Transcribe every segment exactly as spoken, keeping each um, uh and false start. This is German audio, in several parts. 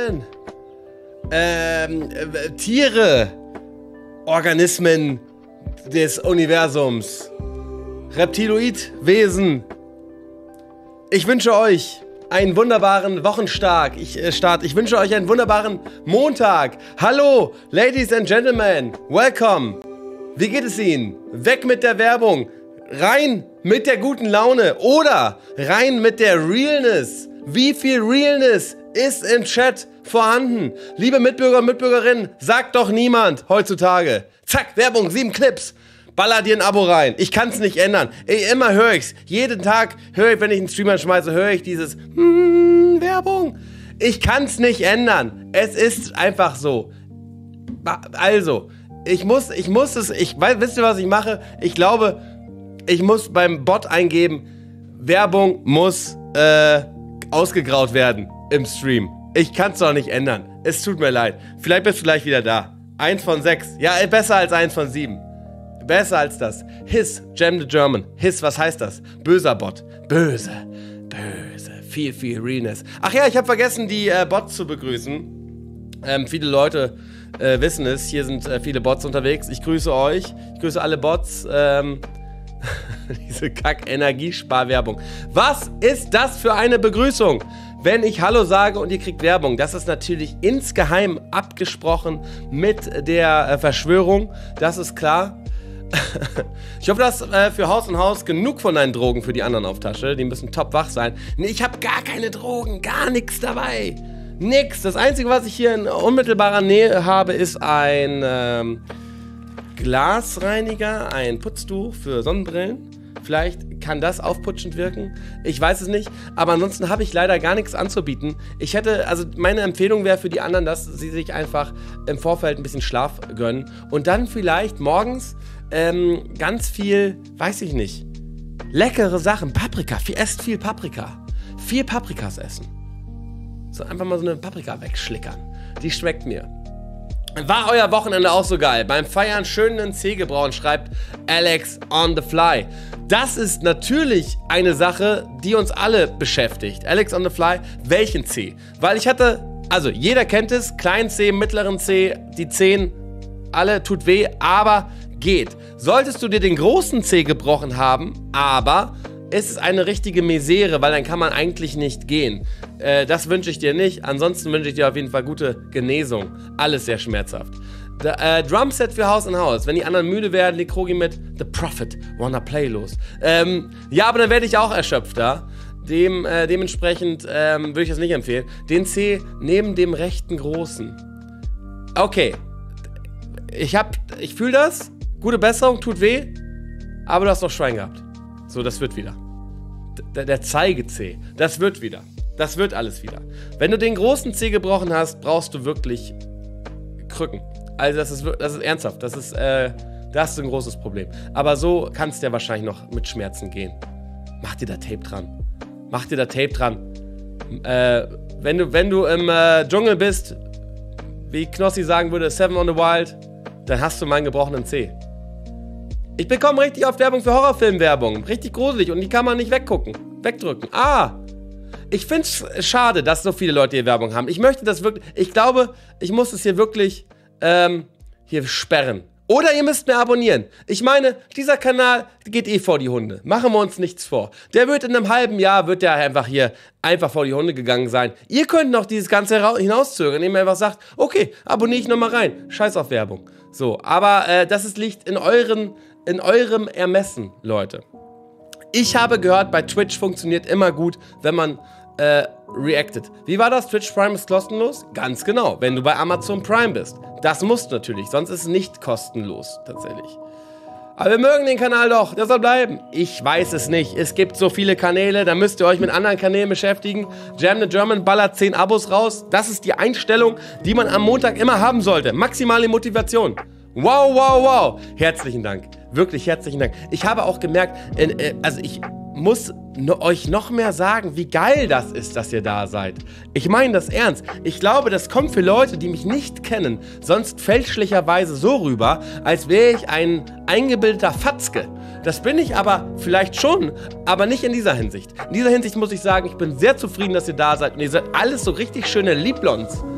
Personen, ähm, äh, Tiere, Organismen des Universums, Reptiloidwesen. Ich wünsche euch einen wunderbaren Wochenstart. Ich, äh, Start. Ich wünsche euch einen wunderbaren Montag. Hallo, Ladies and Gentlemen, welcome. Wie geht es Ihnen? Weg mit der Werbung, rein mit der guten Laune oder rein mit der Realness. Wie viel Realness ist im Chat vorhanden? Liebe Mitbürger und Mitbürgerinnen, sagt doch niemand heutzutage. Zack, Werbung, sieben Clips. Baller dir ein Abo rein. Ich kann's nicht ändern. Ey, immer höre ich's. Jeden Tag höre ich, wenn ich einen Streamer schmeiße, höre ich dieses mm, Werbung. Ich kann's nicht ändern. Es ist einfach so. Also, ich muss, ich muss es, ich weiß, wisst ihr, was ich mache? Ich glaube, ich muss beim Bot eingeben, Werbung muss äh, ausgegraut werden im Stream. Ich kann's doch nicht ändern. Es tut mir leid. Vielleicht bist du gleich wieder da. Eins von sechs. Ja, besser als eins von sieben. Besser als das. His, Jam the German. His, was heißt das? Böser Bot. Böse. Böse. Viel, viel Realness. Ach ja, ich habe vergessen, die äh, Bots zu begrüßen. Ähm, viele Leute äh, wissen es. Hier sind äh, viele Bots unterwegs. Ich grüße euch. Ich grüße alle Bots. Ähm, diese Kack-Energiesparwerbung. Was ist das für eine Begrüßung? Wenn ich Hallo sage und ihr kriegt Werbung, das ist natürlich insgeheim abgesprochen mit der äh, Verschwörung. Das ist klar. Ich hoffe, du hast äh, für Haus und Haus genug von deinen Drogen für die anderen auf Tasche. Die müssen top wach sein. Nee, ich habe gar keine Drogen, gar nichts dabei. Nix. Das Einzige, was ich hier in unmittelbarer Nähe habe, ist ein ähm, Glasreiniger, ein Putztuch für Sonnenbrillen. Vielleicht kann das aufputschend wirken. Ich weiß es nicht. Aber ansonsten habe ich leider gar nichts anzubieten. Ich hätte, also meine Empfehlung wäre für die anderen, dass sie sich einfach im Vorfeld ein bisschen Schlaf gönnen. Und dann vielleicht morgens ähm, ganz viel, weiß ich nicht, leckere Sachen. Paprika. Viel, esst viel Paprika. Viel Paprikas essen. So einfach mal so eine Paprika wegschlickern. Die schmeckt mir. War euer Wochenende auch so geil? Beim Feiern schön einen Zeh gebrauen, schreibt Alex on the fly. Das ist natürlich eine Sache, die uns alle beschäftigt. Alex on the fly, welchen Zeh? Weil ich hatte, also jeder kennt es, kleinen Zeh, mittleren Zeh, die Zehen, alle tut weh, aber geht. Solltest du dir den großen Zeh gebrochen haben, aber ist es eine richtige Misere, weil dann kann man eigentlich nicht gehen. Äh, das wünsche ich dir nicht. Ansonsten wünsche ich dir auf jeden Fall gute Genesung. Alles sehr schmerzhaft. Da, äh, Drumset für Haus und Haus. Wenn die anderen müde werden, legt Krogi mit The Prophet Wanna Play los. Ähm, ja, aber dann werde ich auch erschöpfter. Dem, äh, dementsprechend ähm, würde ich das nicht empfehlen. Den C neben dem rechten großen. Okay. Ich hab, ich fühle das. Gute Besserung, tut weh. Aber du hast noch Schwein gehabt. So, das wird wieder. D der Zeige-C. Das wird wieder. Das wird alles wieder. Wenn du den großen C gebrochen hast, brauchst du wirklich Krücken. Also das ist, das ist ernsthaft. Das ist, äh, da hast du ein großes Problem. Aber so kannst du ja wahrscheinlich noch mit Schmerzen gehen. Mach dir da Tape dran. Mach dir da Tape dran. Äh, wenn du, wenn du im äh, Dschungel bist, wie Knossi sagen würde, Seven on the Wild, dann hast du meinen gebrochenen C. Ich bekomme richtig oft Werbung für Horrorfilmwerbung. Richtig gruselig und die kann man nicht weggucken. Wegdrücken. Ah! Ich finde es schade, dass so viele Leute hier Werbung haben. Ich möchte das wirklich... Ich glaube, ich muss es hier wirklich ähm, hier sperren. Oder ihr müsst mir abonnieren. Ich meine, dieser Kanal geht eh vor die Hunde. Machen wir uns nichts vor. Der wird in einem halben Jahr, wird der einfach hier einfach vor die Hunde gegangen sein. Ihr könnt noch dieses Ganze hinauszögern, indem ihr einfach sagt, okay, abonniere ich nochmal rein. Scheiß auf Werbung. So, aber äh, das ist, liegt in euren... in eurem Ermessen, Leute. Ich habe gehört, bei Twitch funktioniert immer gut, wenn man äh, reactet. Wie war das? Twitch Prime ist kostenlos? Ganz genau, wenn du bei Amazon Prime bist. Das musst du natürlich, sonst ist es nicht kostenlos, tatsächlich. Aber wir mögen den Kanal doch, der soll bleiben. Ich weiß es nicht, es gibt so viele Kanäle, da müsst ihr euch mit anderen Kanälen beschäftigen. Jam the German ballert zehn Abos raus. Das ist die Einstellung, die man am Montag immer haben sollte. Maximale Motivation. Wow, wow, wow. Herzlichen Dank. Wirklich herzlichen Dank. Ich habe auch gemerkt, äh, also ich muss no, euch noch mehr sagen, wie geil das ist, dass ihr da seid. Ich meine das ernst. Ich glaube, das kommt für Leute, die mich nicht kennen, sonst fälschlicherweise so rüber, als wäre ich ein eingebildeter Fatzke. Das bin ich aber vielleicht schon, aber nicht in dieser Hinsicht. In dieser Hinsicht muss ich sagen, ich bin sehr zufrieden, dass ihr da seid. Und ihr seid alles so richtig schöne Lieblons.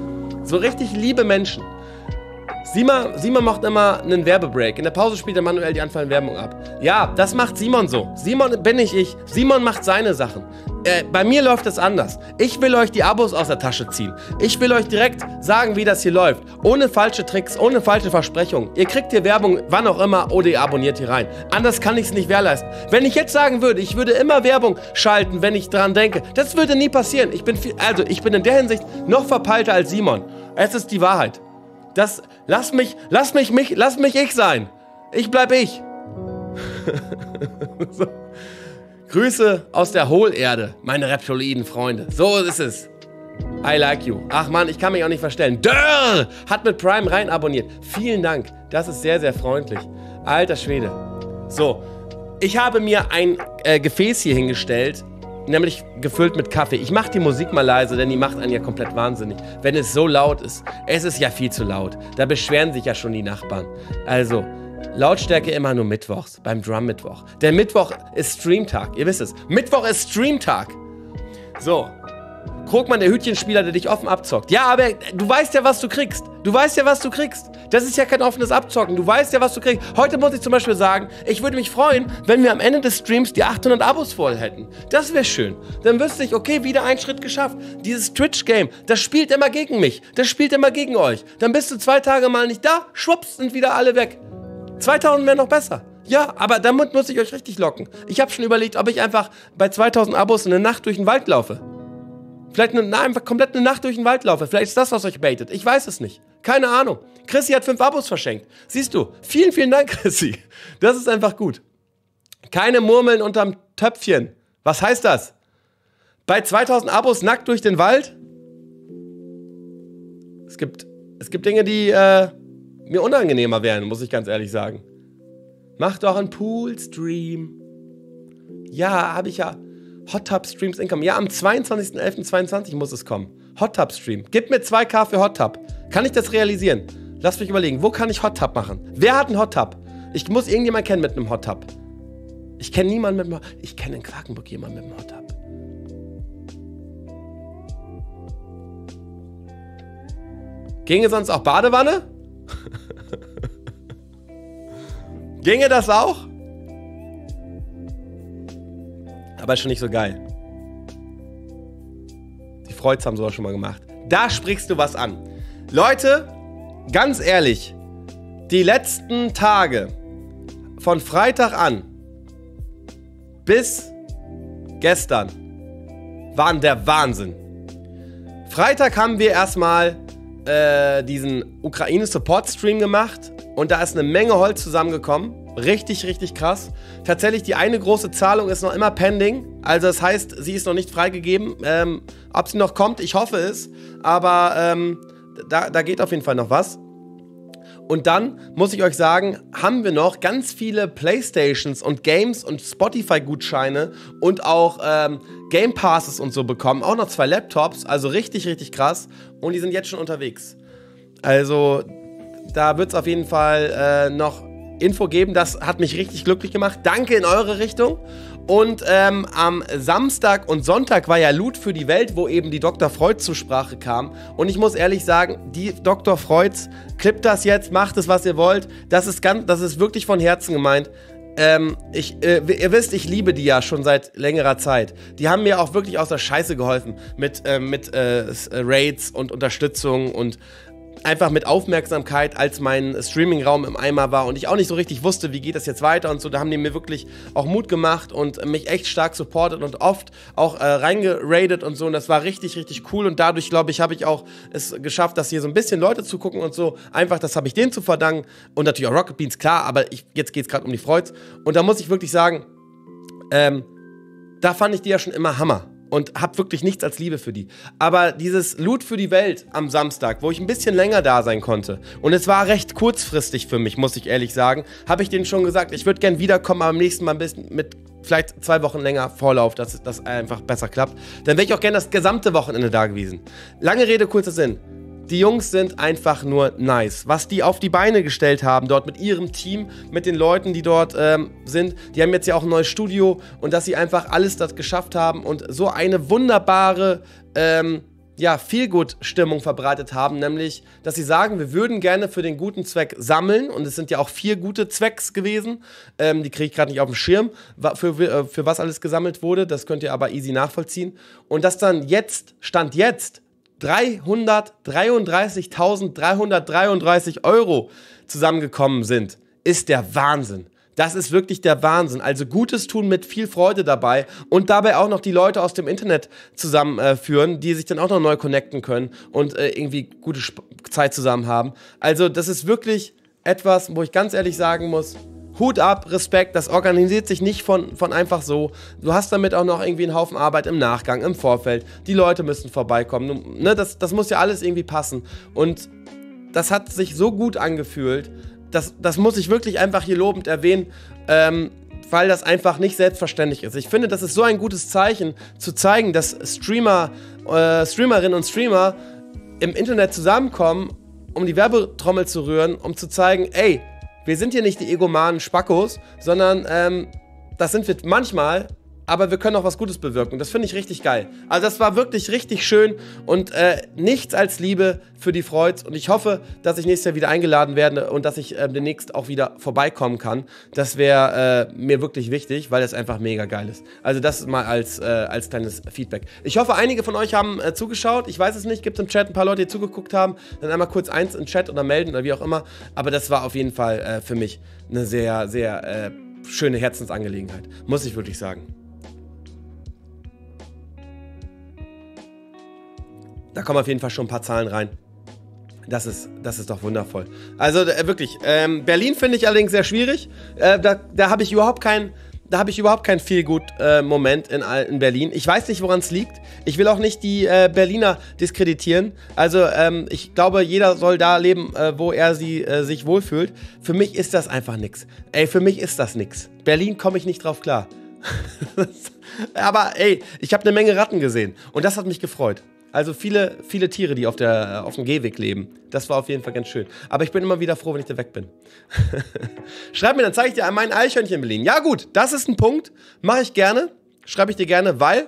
So richtig liebe Menschen. Simon, Simon macht immer einen Werbebreak. In der Pause spielt er manuell die anfallende Werbung ab. Ja, das macht Simon so. Simon bin nicht ich. Simon macht seine Sachen. Äh, bei mir läuft es anders. Ich will euch die Abos aus der Tasche ziehen. Ich will euch direkt sagen, wie das hier läuft. Ohne falsche Tricks, ohne falsche Versprechungen. Ihr kriegt hier Werbung, wann auch immer, oder ihr abonniert hier rein. Anders kann ich es nicht gewährleisten. Wenn ich jetzt sagen würde, ich würde immer Werbung schalten, wenn ich dran denke, das würde nie passieren. Ich bin viel, also ich bin in der Hinsicht noch verpeilter als Simon. Es ist die Wahrheit. Das, lass mich, lass mich, mich, lass mich ich sein. Ich bleib ich. So. Grüße aus der Hohlerde, meine reptiloiden Freunde. So ist es. I like you. Ach man, ich kann mich auch nicht verstellen. Dörr hat mit Prime rein abonniert. Vielen Dank. Das ist sehr, sehr freundlich. Alter Schwede. So, ich habe mir ein äh, Gefäß hier hingestellt, nämlich gefüllt mit Kaffee. Ich mache die Musik mal leise, denn die macht einen ja komplett wahnsinnig. Wenn es so laut ist. Es ist ja viel zu laut. Da beschweren sich ja schon die Nachbarn. Also, Lautstärke immer nur mittwochs, beim Drum-Mittwoch. Der Mittwoch ist Streamtag, ihr wisst es. Mittwoch ist Streamtag. So. Krogmann, der Hütchenspieler, der dich offen abzockt. Ja, aber du weißt ja, was du kriegst. Du weißt ja, was du kriegst. Das ist ja kein offenes Abzocken. Du weißt ja, was du kriegst. Heute muss ich zum Beispiel sagen, ich würde mich freuen, wenn wir am Ende des Streams die achthundert Abos voll hätten. Das wäre schön. Dann wüsste ich, okay, wieder einen Schritt geschafft. Dieses Twitch-Game, das spielt immer gegen mich. Das spielt immer gegen euch. Dann bist du zwei Tage mal nicht da, schwupps, sind wieder alle weg. zweitausend wäre noch besser. Ja, aber damit muss ich euch richtig locken. Ich habe schon überlegt, ob ich einfach bei zweitausend Abos eine Nacht durch den Wald laufe. Vielleicht eine, na, einfach komplett eine Nacht durch den Wald laufe. Vielleicht ist das, was euch baitet. Ich weiß es nicht. Keine Ahnung. Chrissy hat fünf Abos verschenkt. Siehst du? Vielen, vielen Dank, Chrissy. Das ist einfach gut. Keine Murmeln unterm Töpfchen. Was heißt das? Bei zweitausend Abos nackt durch den Wald? Es gibt, es gibt Dinge, die äh, mir unangenehmer wären, muss ich ganz ehrlich sagen. Mach doch einen Pool-Stream. Ja, habe ich ja. Hot Tub Streams Income. Ja, am zweiundzwanzigsten elften zweiundzwanzig muss es kommen. Hot Tub Stream. Gib mir zwei K für Hot Tub. Kann ich das realisieren? Lass mich überlegen, wo kann ich Hot Tub machen? Wer hat einen Hot Tub? Ich muss irgendjemanden kennen mit einem Hot Tub. Ich kenne niemanden mit einem... Ich kenne in Quakenburg jemanden mit einem Hot Tub. Ginge sonst auch Badewanne? Ginge das auch? Aber ist schon nicht so geil. Die Freuds haben sowas schon mal gemacht. Da sprichst du was an. Leute, ganz ehrlich, die letzten Tage von Freitag an bis gestern waren der Wahnsinn. Freitag haben wir erstmal äh, diesen Ukraine-Support-Stream gemacht und da ist eine Menge Holz zusammengekommen. Richtig, richtig krass. Tatsächlich, die eine große Zahlung ist noch immer pending. Also das heißt, sie ist noch nicht freigegeben. Ähm, ob sie noch kommt, ich hoffe es. Aber ähm, da, da geht auf jeden Fall noch was. Und dann, muss ich euch sagen, haben wir noch ganz viele Playstations und Games und Spotify-Gutscheine und auch ähm, Game Passes und so bekommen. Auch noch zwei Laptops, also richtig, richtig krass. Und die sind jetzt schon unterwegs. Also da wird es auf jeden Fall äh, noch Info geben, das hat mich richtig glücklich gemacht. Danke in eure Richtung. Und ähm, am Samstag und Sonntag war ja Loot für die Welt, wo eben die Doktor Freud zur Sprache kam. Und ich muss ehrlich sagen, die Doktor Freuds, klippt das jetzt, macht es, was ihr wollt. Das ist, ganz, das ist wirklich von Herzen gemeint. Ähm, ich, äh, ihr wisst, ich liebe die ja schon seit längerer Zeit. Die haben mir auch wirklich aus der Scheiße geholfen. Mit, äh, mit äh, Raids und Unterstützung und einfach mit Aufmerksamkeit, als mein Streaming-Raum im Eimer war und ich auch nicht so richtig wusste, wie geht das jetzt weiter und so. Da haben die mir wirklich auch Mut gemacht und mich echt stark supportet und oft auch äh, reingeradet und so. Und das war richtig, richtig cool. Und dadurch, glaube ich, habe ich auch es geschafft, dass hier so ein bisschen Leute zugucken und so. Einfach, das habe ich denen zu verdanken. Und natürlich auch Rocket Beans, klar. Aber ich, jetzt geht es gerade um die Freuds. Und da muss ich wirklich sagen, ähm, da fand ich die ja schon immer Hammer. Und hab wirklich nichts als Liebe für die. Aber dieses Loot für die Welt am Samstag, wo ich ein bisschen länger da sein konnte, und es war recht kurzfristig für mich, muss ich ehrlich sagen, habe ich denen schon gesagt, ich würde gern wiederkommen, aber am nächsten Mal ein bisschen mit vielleicht zwei Wochen länger Vorlauf, dass das einfach besser klappt. Dann wäre ich auch gern das gesamte Wochenende da gewesen. Lange Rede, kurzer Sinn. Die Jungs sind einfach nur nice. Was die auf die Beine gestellt haben, dort mit ihrem Team, mit den Leuten, die dort ähm, sind. Die haben jetzt ja auch ein neues Studio und dass sie einfach alles das geschafft haben und so eine wunderbare, ähm, ja, Feelgood-Stimmung verbreitet haben, nämlich, dass sie sagen, wir würden gerne für den guten Zweck sammeln, und es sind ja auch vier gute Zwecks gewesen, ähm, die kriege ich gerade nicht auf dem Schirm, für, für, für was alles gesammelt wurde, das könnt ihr aber easy nachvollziehen, und dass dann jetzt, Stand jetzt, dreihundertdreiunddreißigtausenddreihundertdreiunddreißig Euro zusammengekommen sind, ist der Wahnsinn. Das ist wirklich der Wahnsinn. Also Gutes tun mit viel Freude dabei und dabei auch noch die Leute aus dem Internet zusammenführen, äh, die sich dann auch noch neu connecten können und äh, irgendwie gute Sp- Zeit zusammen haben. Also das ist wirklich etwas, wo ich ganz ehrlich sagen muss, Hut ab, Respekt, das organisiert sich nicht von, von einfach so. Du hast damit auch noch irgendwie einen Haufen Arbeit im Nachgang, im Vorfeld. Die Leute müssen vorbeikommen. Du, ne, das, das muss ja alles irgendwie passen. Und das hat sich so gut angefühlt. Das, das muss ich wirklich einfach hier lobend erwähnen, ähm, weil das einfach nicht selbstverständlich ist. Ich finde, das ist so ein gutes Zeichen, zu zeigen, dass Streamer, äh, Streamerinnen und Streamer im Internet zusammenkommen, um die Werbetrommel zu rühren, um zu zeigen, ey, wir sind hier nicht die egomanen Spackos, sondern ähm, das sind wir manchmal, aber wir können auch was Gutes bewirken. Das finde ich richtig geil. Also das war wirklich richtig schön und äh, nichts als Liebe für die Freuds. Und ich hoffe, dass ich nächstes Jahr wieder eingeladen werde und dass ich äh, demnächst auch wieder vorbeikommen kann. Das wäre äh, mir wirklich wichtig, weil es einfach mega geil ist. Also das mal als, äh, als kleines Feedback. Ich hoffe, einige von euch haben äh, zugeschaut. Ich weiß es nicht, gibt es im Chat ein paar Leute, die zugeguckt haben. Dann einmal kurz eins im Chat oder melden oder wie auch immer. Aber das war auf jeden Fall äh, für mich eine sehr, sehr äh, schöne Herzensangelegenheit. Muss ich wirklich sagen. Da kommen auf jeden Fall schon ein paar Zahlen rein. Das ist, das ist doch wundervoll. Also äh, wirklich, ähm, Berlin finde ich allerdings sehr schwierig. Äh, da da habe ich überhaupt keinen da habe ich überhaupt keinen Feel-Good-Moment äh, in, in Berlin. Ich weiß nicht, woran es liegt. Ich will auch nicht die äh, Berliner diskreditieren. Also ähm, ich glaube, jeder soll da leben, äh, wo er sie äh, sich wohlfühlt. Für mich ist das einfach nix. Ey, für mich ist das nix. Berlin komme ich nicht drauf klar. Aber ey, ich habe eine Menge Ratten gesehen und das hat mich gefreut. Also viele, viele Tiere, die auf, der, auf dem Gehweg leben. Das war auf jeden Fall ganz schön. Aber ich bin immer wieder froh, wenn ich da weg bin. Schreib mir, dann zeige ich dir mein Eichhörnchen in Berlin. Ja gut, das ist ein Punkt. Mache ich gerne. Schreibe ich dir gerne, weil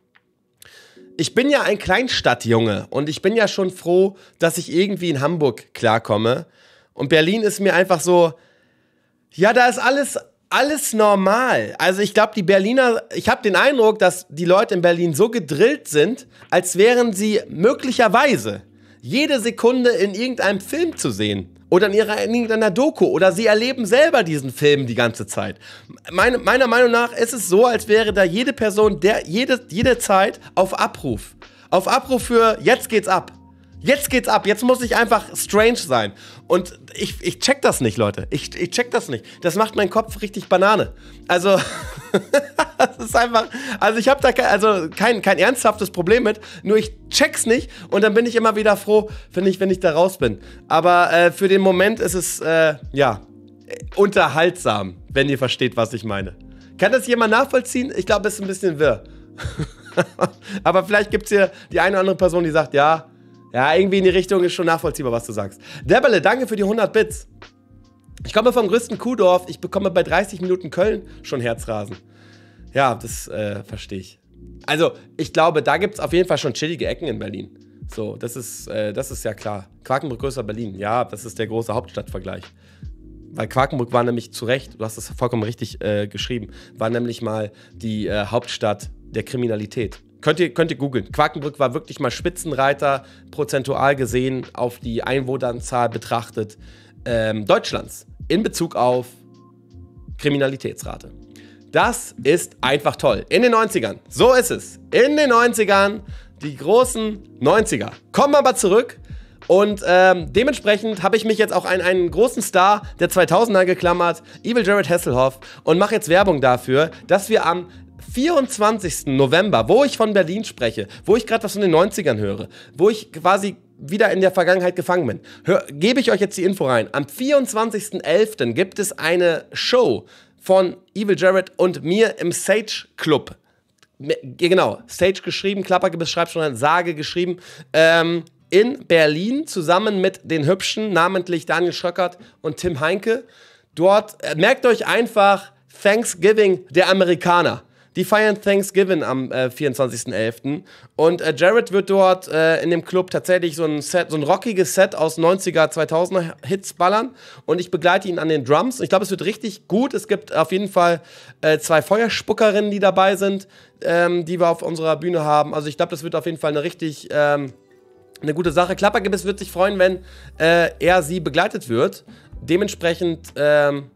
ich bin ja ein Kleinstadtjunge. Und ich bin ja schon froh, dass ich irgendwie in Hamburg klarkomme. Und Berlin ist mir einfach so, ja, da ist alles... Alles normal. Also ich glaube, die Berliner, ich habe den Eindruck, dass die Leute in Berlin so gedrillt sind, als wären sie möglicherweise jede Sekunde in irgendeinem Film zu sehen. Oder in, ihrer, in irgendeiner Doku. Oder sie erleben selber diesen Film die ganze Zeit. Meine, meiner Meinung nach ist es so, als wäre da jede Person der, jede, jede Zeit auf Abruf. Auf Abruf für jetzt geht's ab. Jetzt geht's ab, jetzt muss ich einfach strange sein. Und ich, ich check das nicht, Leute. Ich, ich check das nicht. Das macht meinen Kopf richtig Banane. Also, das ist einfach, also ich habe da kein, also kein, kein ernsthaftes Problem mit, nur ich check's nicht und dann bin ich immer wieder froh, wenn ich, wenn ich da raus bin. Aber äh, für den Moment ist es, äh, ja, unterhaltsam, wenn ihr versteht, was ich meine. Kann das jemand nachvollziehen? Ich glaube, es ist ein bisschen wirr. Aber vielleicht gibt's hier die eine oder andere Person, die sagt, ja, Ja, irgendwie in die Richtung ist schon nachvollziehbar, was du sagst. Debele, danke für die hundert Bits. Ich komme vom größten Kuhdorf. Ich bekomme bei dreißig Minuten Köln schon Herzrasen. Ja, das äh, verstehe ich. Also, ich glaube, da gibt es auf jeden Fall schon chillige Ecken in Berlin. So, das ist, äh, das ist ja klar. Quakenbrück größer Berlin. Ja, das ist der große Hauptstadtvergleich. Weil Quakenbrück war nämlich zu Recht, du hast es vollkommen richtig äh, geschrieben, war nämlich mal die äh, Hauptstadt der Kriminalität. Könnt ihr, könnt ihr googeln. Quakenbrück war wirklich mal Spitzenreiter, prozentual gesehen, auf die Einwohnerzahl betrachtet, ähm, Deutschlands in Bezug auf Kriminalitätsrate. Das ist einfach toll. In den neunzigern. So ist es. In den neunzigern, die großen neunziger. Kommen aber zurück. Und ähm, dementsprechend habe ich mich jetzt auch an einen großen Star der zweitausender geklammert, Evil Jared Hasselhoff, und mache jetzt Werbung dafür, dass wir am vierundzwanzigsten November, wo ich von Berlin spreche, wo ich gerade was von den neunzigern höre, wo ich quasi wieder in der Vergangenheit gefangen bin, hör, gebe ich euch jetzt die Info rein. Am vierundzwanzigsten elften gibt es eine Show von Evil Jared und mir im Sage Club. Genau, Sage geschrieben, Klappergebiss schreibt schon ein Sage geschrieben, ähm, in Berlin zusammen mit den Hübschen, namentlich Daniel Schröckert und Tim Heinke. Dort, äh, merkt euch einfach Thanksgiving der Amerikaner. Die feiern Thanksgiving am äh, vierundzwanzigsten elften Und äh, Jared wird dort äh, in dem Club tatsächlich so ein Set, so ein rockiges Set aus neunziger, zweitausender Hits ballern. Und ich begleite ihn an den Drums. Ich glaube, es wird richtig gut. Es gibt auf jeden Fall äh, zwei Feuerspuckerinnen, die dabei sind, ähm, die wir auf unserer Bühne haben. Also ich glaube, das wird auf jeden Fall eine richtig... Ähm, Eine gute Sache. Klappergebiss wird sich freuen, wenn äh, er sie begleitet wird. Dementsprechend, ähm,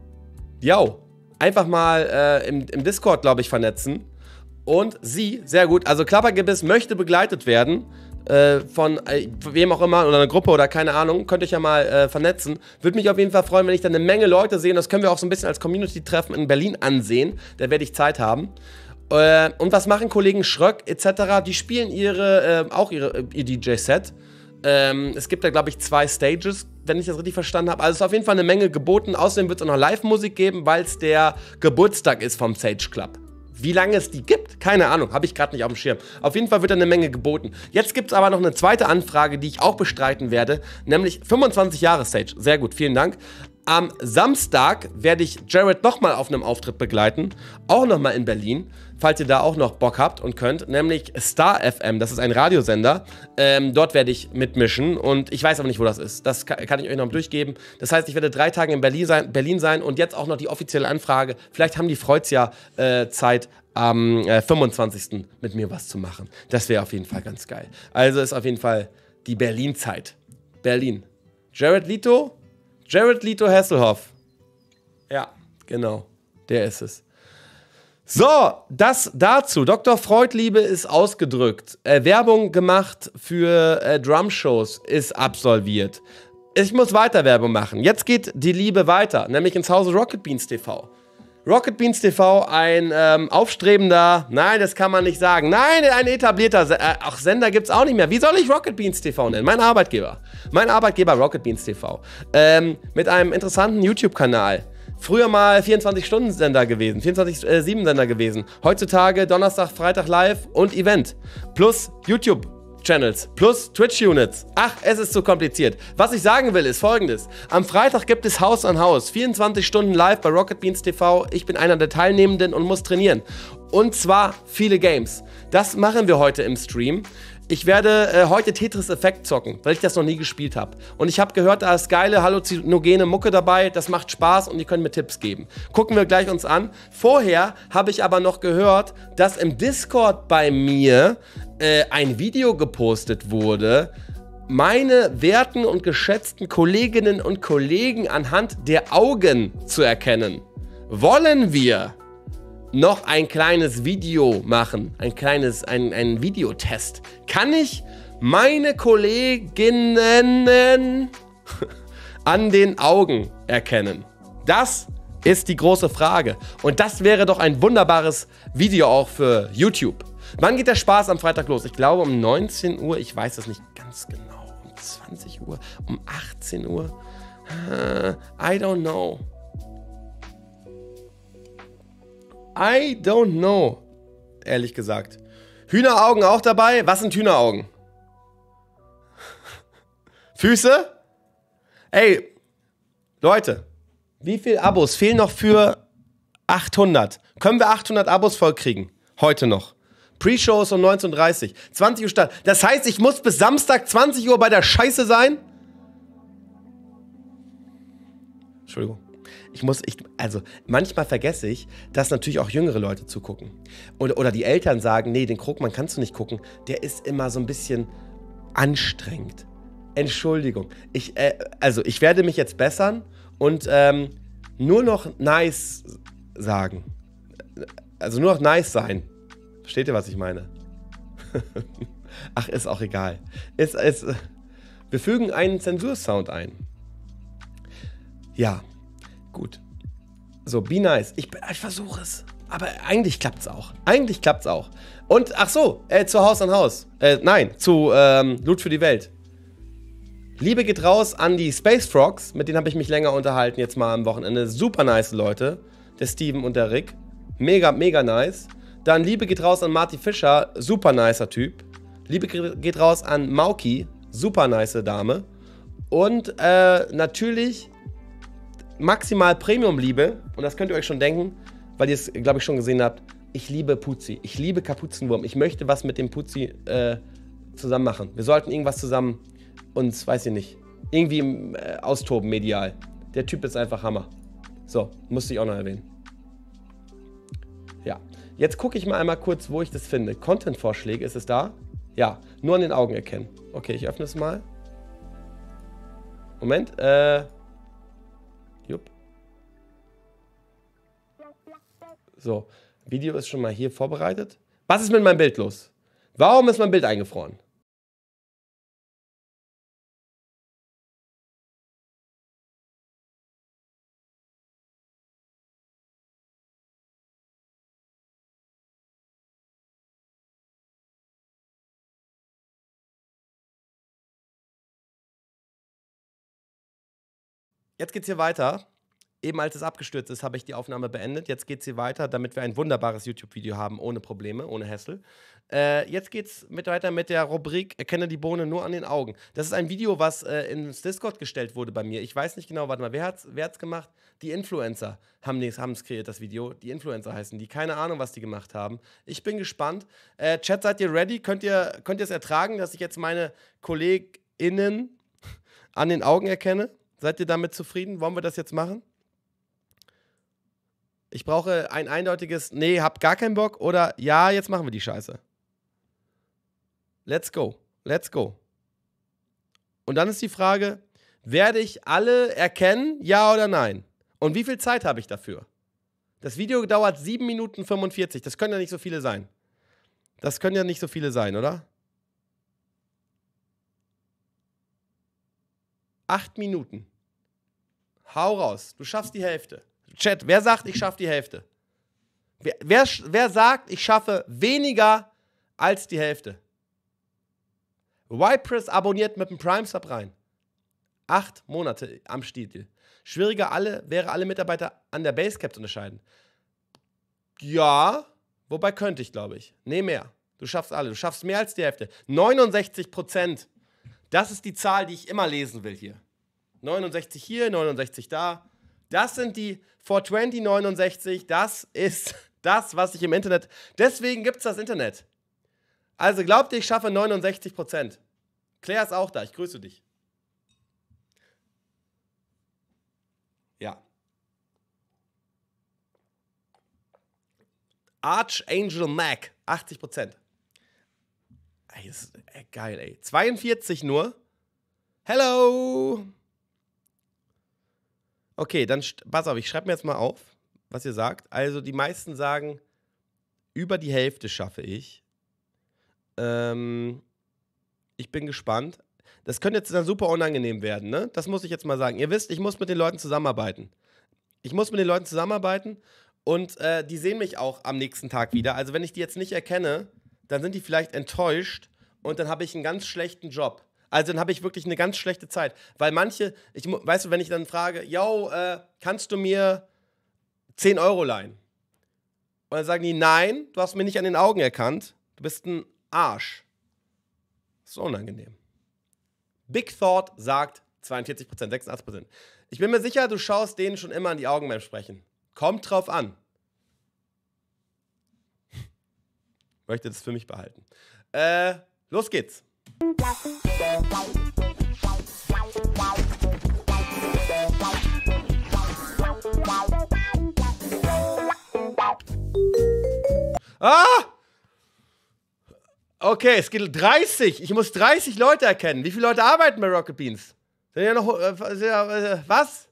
ja, einfach mal äh, im, im Discord, glaube ich, vernetzen. Und sie, sehr gut, also Klappergebiss möchte begleitet werden. Äh, von äh, wem auch immer, oder einer Gruppe oder keine Ahnung. Könnt ihr euch ja mal äh, vernetzen. Würde mich auf jeden Fall freuen, wenn ich dann eine Menge Leute sehe. Und das können wir auch so ein bisschen als Community-Treffen in Berlin ansehen. Da werde ich Zeit haben. Äh, und was machen Kollegen Schröck et cetera? Die spielen ihre, äh, auch ihre, ihr D J-Set. Ähm, es gibt da, glaube ich, zwei Stages, wenn ich das richtig verstanden habe. Also es ist auf jeden Fall eine Menge geboten. Außerdem wird es auch noch Live-Musik geben, weil es der Geburtstag ist vom Sage Club. Wie lange es die gibt? Keine Ahnung, habe ich gerade nicht auf dem Schirm. Auf jeden Fall wird da eine Menge geboten. Jetzt gibt es aber noch eine zweite Anfrage, die ich auch bestreiten werde, nämlich fünfundzwanzig Jahre Stage. Sehr gut, vielen Dank. Am Samstag werde ich Jared nochmal auf einem Auftritt begleiten, auch nochmal in Berlin, falls ihr da auch noch Bock habt und könnt, nämlich Star F M, das ist ein Radiosender, ähm, dort werde ich mitmischen und ich weiß aber nicht, wo das ist, das kann, kann ich euch noch durchgeben. Das heißt, ich werde drei Tage in Berlin sein, Berlin sein und jetzt auch noch die offizielle Anfrage, vielleicht haben die Freuds ja äh, Zeit, am äh, fünfundzwanzigsten mit mir was zu machen. Das wäre auf jeden Fall ganz geil. Also ist auf jeden Fall die Berlin-Zeit. Berlin. Jared Leto? Jared Leto Hasselhoff. Ja, genau. Der ist es. So, das dazu. Doktor Freudliebe ist ausgedrückt. Äh, Werbung gemacht für äh, Drumshows ist absolviert. Ich muss weiter Werbung machen. Jetzt geht die Liebe weiter, nämlich ins Hause Rocket Beans T V. Rocket Beans T V, ein ähm, aufstrebender, nein, das kann man nicht sagen, nein, ein etablierter, äh, ach, Sender gibt's auch nicht mehr. Wie soll ich Rocket Beans T V nennen? Mein Arbeitgeber. Mein Arbeitgeber Rocket Beans T V. Ähm, mit einem interessanten YouTube-Kanal. Früher mal vierundzwanzig-Stunden-Sender gewesen, vierundzwanzig sieben Sender gewesen. Heutzutage Donnerstag, Freitag live und Event. Plus YouTube-Channels, plus Twitch-Units. Ach, es ist zu kompliziert. Was ich sagen will, ist Folgendes. Am Freitag gibt es Haus an Haus, vierundzwanzig Stunden live bei Rocket Beans T V. Ich bin einer der Teilnehmenden und muss trainieren. Und zwar viele Games. Das machen wir heute im Stream. Ich werde äh, heute Tetris Effect zocken, weil ich das noch nie gespielt habe. Und ich habe gehört, da ist geile halluzinogene Mucke dabei. Das macht Spaß und ihr könnt mir Tipps geben. Gucken wir gleich uns an. Vorher habe ich aber noch gehört, dass im Discord bei mir äh, ein Video gepostet wurde, meine werten und geschätzten Kolleginnen und Kollegen anhand der Augen zu erkennen. Wollen wir noch ein kleines Video machen, ein kleines, ein, ein Videotest. Kann ich meine Kolleginnen an den Augen erkennen? Das ist die große Frage. Und das wäre doch ein wunderbares Video auch für YouTube. Wann geht der Spaß am Freitag los? Ich glaube um neunzehn Uhr, ich weiß es nicht ganz genau. Um zwanzig Uhr, um achtzehn Uhr. Uh, I don't know. I don't know, ehrlich gesagt. Hühneraugen auch dabei? Was sind Hühneraugen? Füße? Ey, Leute, wie viele Abos fehlen noch für achthundert? Können wir achthundert Abos vollkriegen? Heute noch. Pre-Show ist um neunzehn Uhr dreißig. zwanzig Uhr Start. Das heißt, ich muss bis Samstag zwanzig Uhr bei der Scheiße sein? Entschuldigung. Ich muss, ich, also manchmal vergesse ich, dass natürlich auch jüngere Leute zugucken. Oder, oder die Eltern sagen, nee, den Krugmann kannst du nicht gucken. Der ist immer so ein bisschen anstrengend. Entschuldigung. Ich, äh, also ich werde mich jetzt bessern und ähm, nur noch nice sagen. Also nur noch nice sein. Versteht ihr, was ich meine? Ach, ist auch egal. Ist, ist, wir fügen einen Zensursound ein. Ja. Gut. So, be nice. Ich, ich versuche es. Aber eigentlich klappt's auch. Eigentlich klappt's auch. Und, ach so, äh, zu Haus an Haus. Äh, nein, zu ähm, Loot für die Welt. Liebe geht raus an die Space Frogs. Mit denen habe ich mich länger unterhalten, jetzt mal am Wochenende. Super nice Leute. Der Steven und der Rick. Mega, mega nice. Dann Liebe geht raus an Marty Fischer. Super nicer Typ. Liebe geht raus an Mauki. Super nice Dame. Und äh, natürlich maximal Premium-Liebe, und das könnt ihr euch schon denken, weil ihr es, glaube ich, schon gesehen habt, Ich liebe Puzi. Ich liebe Kapuzenwurm. Ich möchte was mit dem Puzi äh, zusammen machen. Wir sollten irgendwas zusammen uns, weiß ich nicht, irgendwie äh, austoben medial. Der Typ ist einfach Hammer. So, musste ich auch noch erwähnen. Ja, jetzt gucke ich mal einmal kurz, wo ich das finde. Content-Vorschläge, ist es da? Ja, nur an den Augen erkennen. Okay, ich öffne es mal. Moment, äh... Jupp. So, Video ist schon mal hier vorbereitet. Was ist mit meinem Bild los? Warum ist mein Bild eingefroren? Jetzt geht's hier weiter. Eben als es abgestürzt ist, habe ich die Aufnahme beendet. Jetzt geht's hier weiter, damit wir ein wunderbares YouTube-Video haben, ohne Probleme, ohne Hassel. Äh, jetzt geht's mit weiter mit der Rubrik Erkenne die Bohne nur an den Augen. Das ist ein Video, was äh, ins Discord gestellt wurde bei mir. Ich weiß nicht genau, warte mal, wer hat's, wer hat's gemacht? Die Influencer haben es kreiert, das Video. Die Influencer heißen die. Keine Ahnung, was die gemacht haben. Ich bin gespannt. Äh, Chat, seid ihr ready? Könnt ihr, könnt ihr es ertragen, dass ich jetzt meine KollegInnen an den Augen erkenne? Seid ihr damit zufrieden? Wollen wir das jetzt machen? Ich brauche ein eindeutiges, nee, habt gar keinen Bock oder ja, jetzt machen wir die Scheiße. Let's go. Let's go. Und dann ist die Frage, werde ich alle erkennen, ja oder nein? Und wie viel Zeit habe ich dafür? Das Video dauert sieben Minuten fünfundvierzig. Das können ja nicht so viele sein. Das können ja nicht so viele sein, oder? Acht Minuten. Hau raus. Du schaffst die Hälfte. Chat, wer sagt, ich schaffe die Hälfte? Wer, wer, wer sagt, ich schaffe weniger als die Hälfte? Ypress abonniert mit dem Prime-Sub rein. Acht Monate am Stiel. Schwieriger alle, wäre alle Mitarbeiter an der Basecap zu unterscheiden. Ja, wobei könnte ich, glaube ich. Nee, mehr. Du schaffst alle. Du schaffst mehr als die Hälfte. neunundsechzig Prozent. Das ist die Zahl, die ich immer lesen will hier. neunundsechzig hier, neunundsechzig da. Das sind die vier zwanzig neunundsechzig. Das ist das, was ich im Internet... Deswegen gibt es das Internet. Also glaubt ihr, ich schaffe neunundsechzig Prozent. Claire ist auch da. Ich grüße dich. Ja. Archangel Mac. achtzig Prozent. Ey, das ist ey, geil, ey. zweiundvierzig nur. Hello. Okay, dann pass auf, ich schreibe mir jetzt mal auf, was ihr sagt. Also die meisten sagen, über die Hälfte schaffe ich. Ähm, ich bin gespannt. Das könnte jetzt dann super unangenehm werden, ne? Das muss ich jetzt mal sagen. Ihr wisst, ich muss mit den Leuten zusammenarbeiten. Ich muss mit den Leuten zusammenarbeiten und äh, die sehen mich auch am nächsten Tag wieder. Also wenn ich die jetzt nicht erkenne, dann sind die vielleicht enttäuscht und dann habe ich einen ganz schlechten Job. Also dann habe ich wirklich eine ganz schlechte Zeit. Weil manche, ich, weißt du, wenn ich dann frage, yo, äh, kannst du mir zehn Euro leihen? Und dann sagen die, nein, du hast mir nicht an den Augen erkannt. Du bist ein Arsch. Das ist unangenehm. Big Thought sagt zweiundvierzig Prozent, sechsundachtzig Prozent. Ich bin mir sicher, du schaust denen schon immer an die Augen beim Sprechen. Kommt drauf an. Ich möchte das für mich behalten. Äh, los geht's. Ah! Okay, es geht dreißig. Ich muss dreißig Leute erkennen. Wie viele Leute arbeiten bei Rocket Beans? Sind ja noch. Äh, was?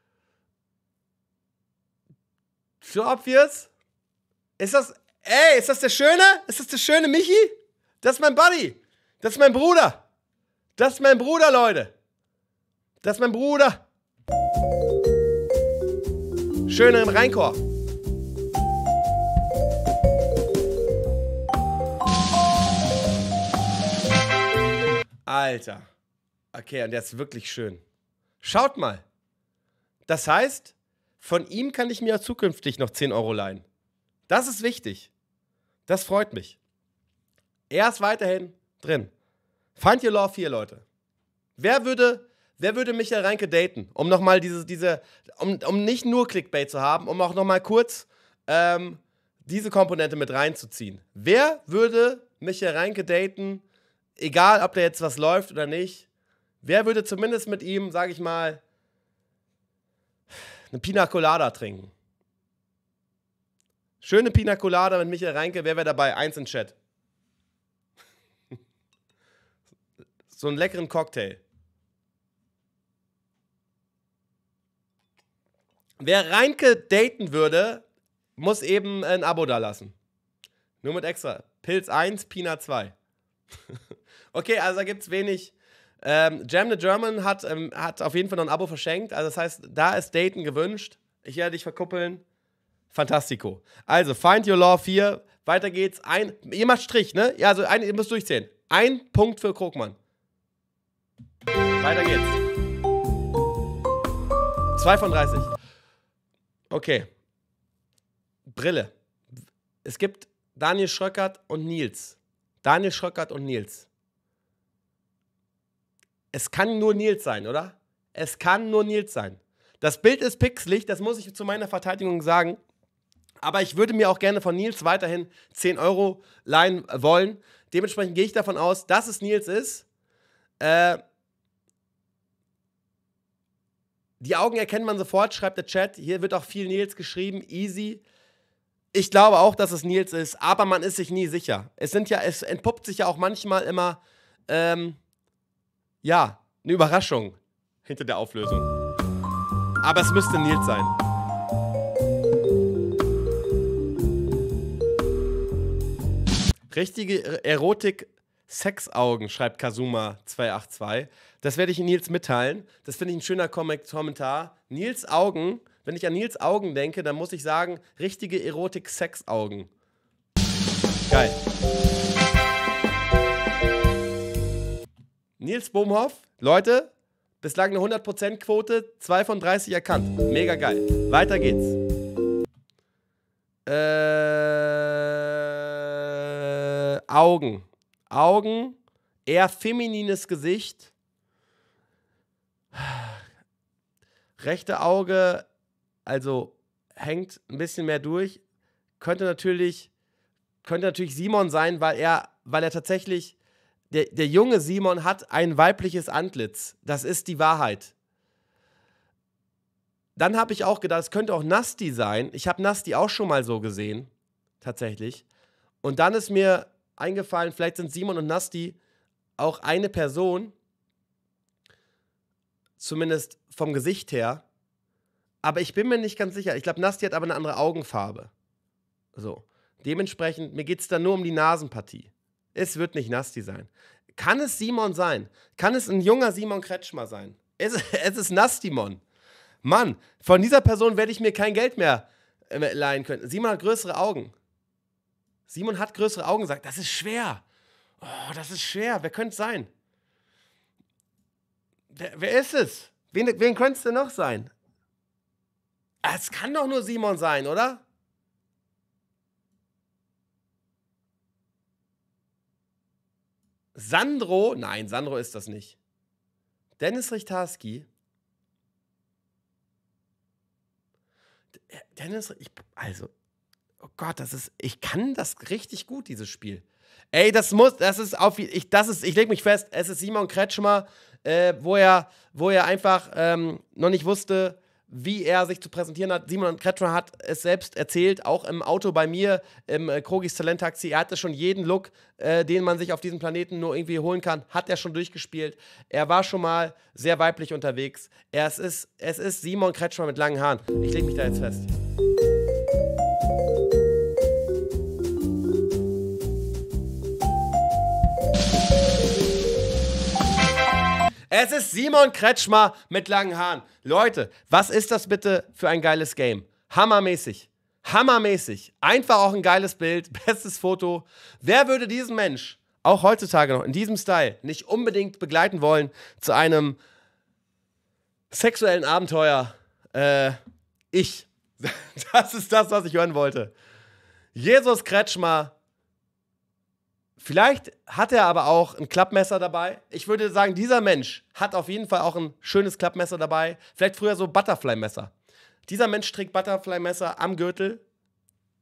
So obvious? Ist das. Ey, ist das der Schöne? Ist das der schöne Michi? Das ist mein Buddy. Das ist mein Bruder. Das ist mein Bruder, Leute. Das ist mein Bruder. Schöner im Rheinchor. Alter. Okay, und der ist wirklich schön. Schaut mal. Das heißt, von ihm kann ich mir zukünftig noch zehn Euro leihen. Das ist wichtig. Das freut mich. Er ist weiterhin drin. Find Your Love hier, Leute. Wer würde, wer würde Michael Reinke daten? Um nochmal diese, diese, um, um nicht nur Clickbait zu haben, um auch nochmal kurz ähm, diese Komponente mit reinzuziehen. Wer würde Michael Reinke daten, egal ob da jetzt was läuft oder nicht? Wer würde zumindest mit ihm, sag ich mal, eine Pina Colada trinken? Schöne Pina Colada mit Michael Reinke, wer wäre dabei? Eins im Chat. So einen leckeren Cocktail. Wer Reinke daten würde, muss eben ein Abo da lassen. Nur mit extra. Pilz eins, Pina zwei. Okay, also da gibt es wenig. Ähm, Jam the German hat, ähm, hat auf jeden Fall noch ein Abo verschenkt. Also das heißt, da ist Daten gewünscht. Ich werde dich verkuppeln. Fantastico. Also, Find Your Love vier. Weiter geht's. Ein, ihr macht Strich, ne? Ja, also ein, ihr müsst durchzählen. Ein Punkt für Krogmann. Weiter geht's. zwei von dreißig. Okay. Brille. Es gibt Daniel Schröckert und Nils. Daniel Schröckert und Nils. Es kann nur Nils sein, oder? Es kann nur Nils sein. Das Bild ist pixelig, das muss ich zu meiner Verteidigung sagen. Aber ich würde mir auch gerne von Nils weiterhin zehn Euro leihen wollen. Dementsprechend gehe ich davon aus, dass es Nils ist. Äh, die Augen erkennt man sofort, schreibt der Chat. Hier wird auch viel Nils geschrieben. Easy. Ich glaube auch, dass es Nils ist, aber man ist sich nie sicher. Es sind ja, es entpuppt sich ja auch manchmal immer, ähm, ja, eine Überraschung hinter der Auflösung. Aber es müsste Nils sein. Richtige Erotik-Sexaugen, schreibt Kazuma zwei acht zwei. Das werde ich Nils mitteilen. Das finde ich ein schöner Kommentar. Nils Augen, wenn ich an Nils Augen denke, dann muss ich sagen, richtige Erotik-Sexaugen. Geil. Nils Bohmhoff, Leute, bislang eine hundert Prozent Quote, zwei von dreißig erkannt. Mega geil. Weiter geht's. Äh, Augen. Augen, eher feminines Gesicht. Rechte Auge, also hängt ein bisschen mehr durch. Könnte natürlich, könnte natürlich Simon sein, weil er, weil er tatsächlich, der, der junge Simon hat ein weibliches Antlitz. Das ist die Wahrheit. Dann habe ich auch gedacht, es könnte auch Nasti sein. Ich habe Nasti auch schon mal so gesehen, tatsächlich. Und dann ist mir eingefallen, vielleicht sind Simon und Nasti auch eine Person, zumindest vom Gesicht her. Aber ich bin mir nicht ganz sicher. Ich glaube, Nasti hat aber eine andere Augenfarbe. So. Dementsprechend, mir geht es dann nur um die Nasenpartie. Es wird nicht Nasti sein. Kann es Simon sein? Kann es ein junger Simon Kretschmer sein? Es, es ist Nastimon. Mann, von dieser Person werde ich mir kein Geld mehr äh, leihen können. Simon hat größere Augen. Simon hat größere Augen gesagt. Das ist schwer. Oh, das ist schwer. Wer könnte es sein? Wer, wer ist es? Wen, wen könnte es denn noch sein? Es kann doch nur Simon sein, oder? Sandro? Nein, Sandro ist das nicht. Dennis Richtarski? Dennis, ich, also, oh Gott, das ist, ich kann das richtig gut, dieses Spiel. Ey, das muss, das ist auf, ich, das ist, ich leg mich fest, es ist Simon Kretschmer, äh, wo er, wo er einfach ähm, noch nicht wusste, wie er sich zu präsentieren hat. Simon Kretschmer hat es selbst erzählt, auch im Auto bei mir, im äh, Krogis Talenttaxi. Er hatte schon jeden Look, äh, den man sich auf diesem Planeten nur irgendwie holen kann, hat er schon durchgespielt. Er war schon mal sehr weiblich unterwegs. Er, es, ist, es ist Simon Kretschmer mit langen Haaren. Ich lege mich da jetzt fest. Es ist Simon Kretschmer mit langen Haaren. Leute, was ist das bitte für ein geiles Game? Hammermäßig. Hammermäßig. Einfach auch ein geiles Bild, bestes Foto. Wer würde diesen Mensch, auch heutzutage noch in diesem Style, nicht unbedingt begleiten wollen zu einem sexuellen Abenteuer? Äh, ich. Das ist das, was ich hören wollte. Jesus Kretschmer. Vielleicht hat er aber auch ein Klappmesser dabei. Ich würde sagen, dieser Mensch hat auf jeden Fall auch ein schönes Klappmesser dabei. Vielleicht früher so Butterfly-Messer. Dieser Mensch trägt Butterfly-Messer am Gürtel.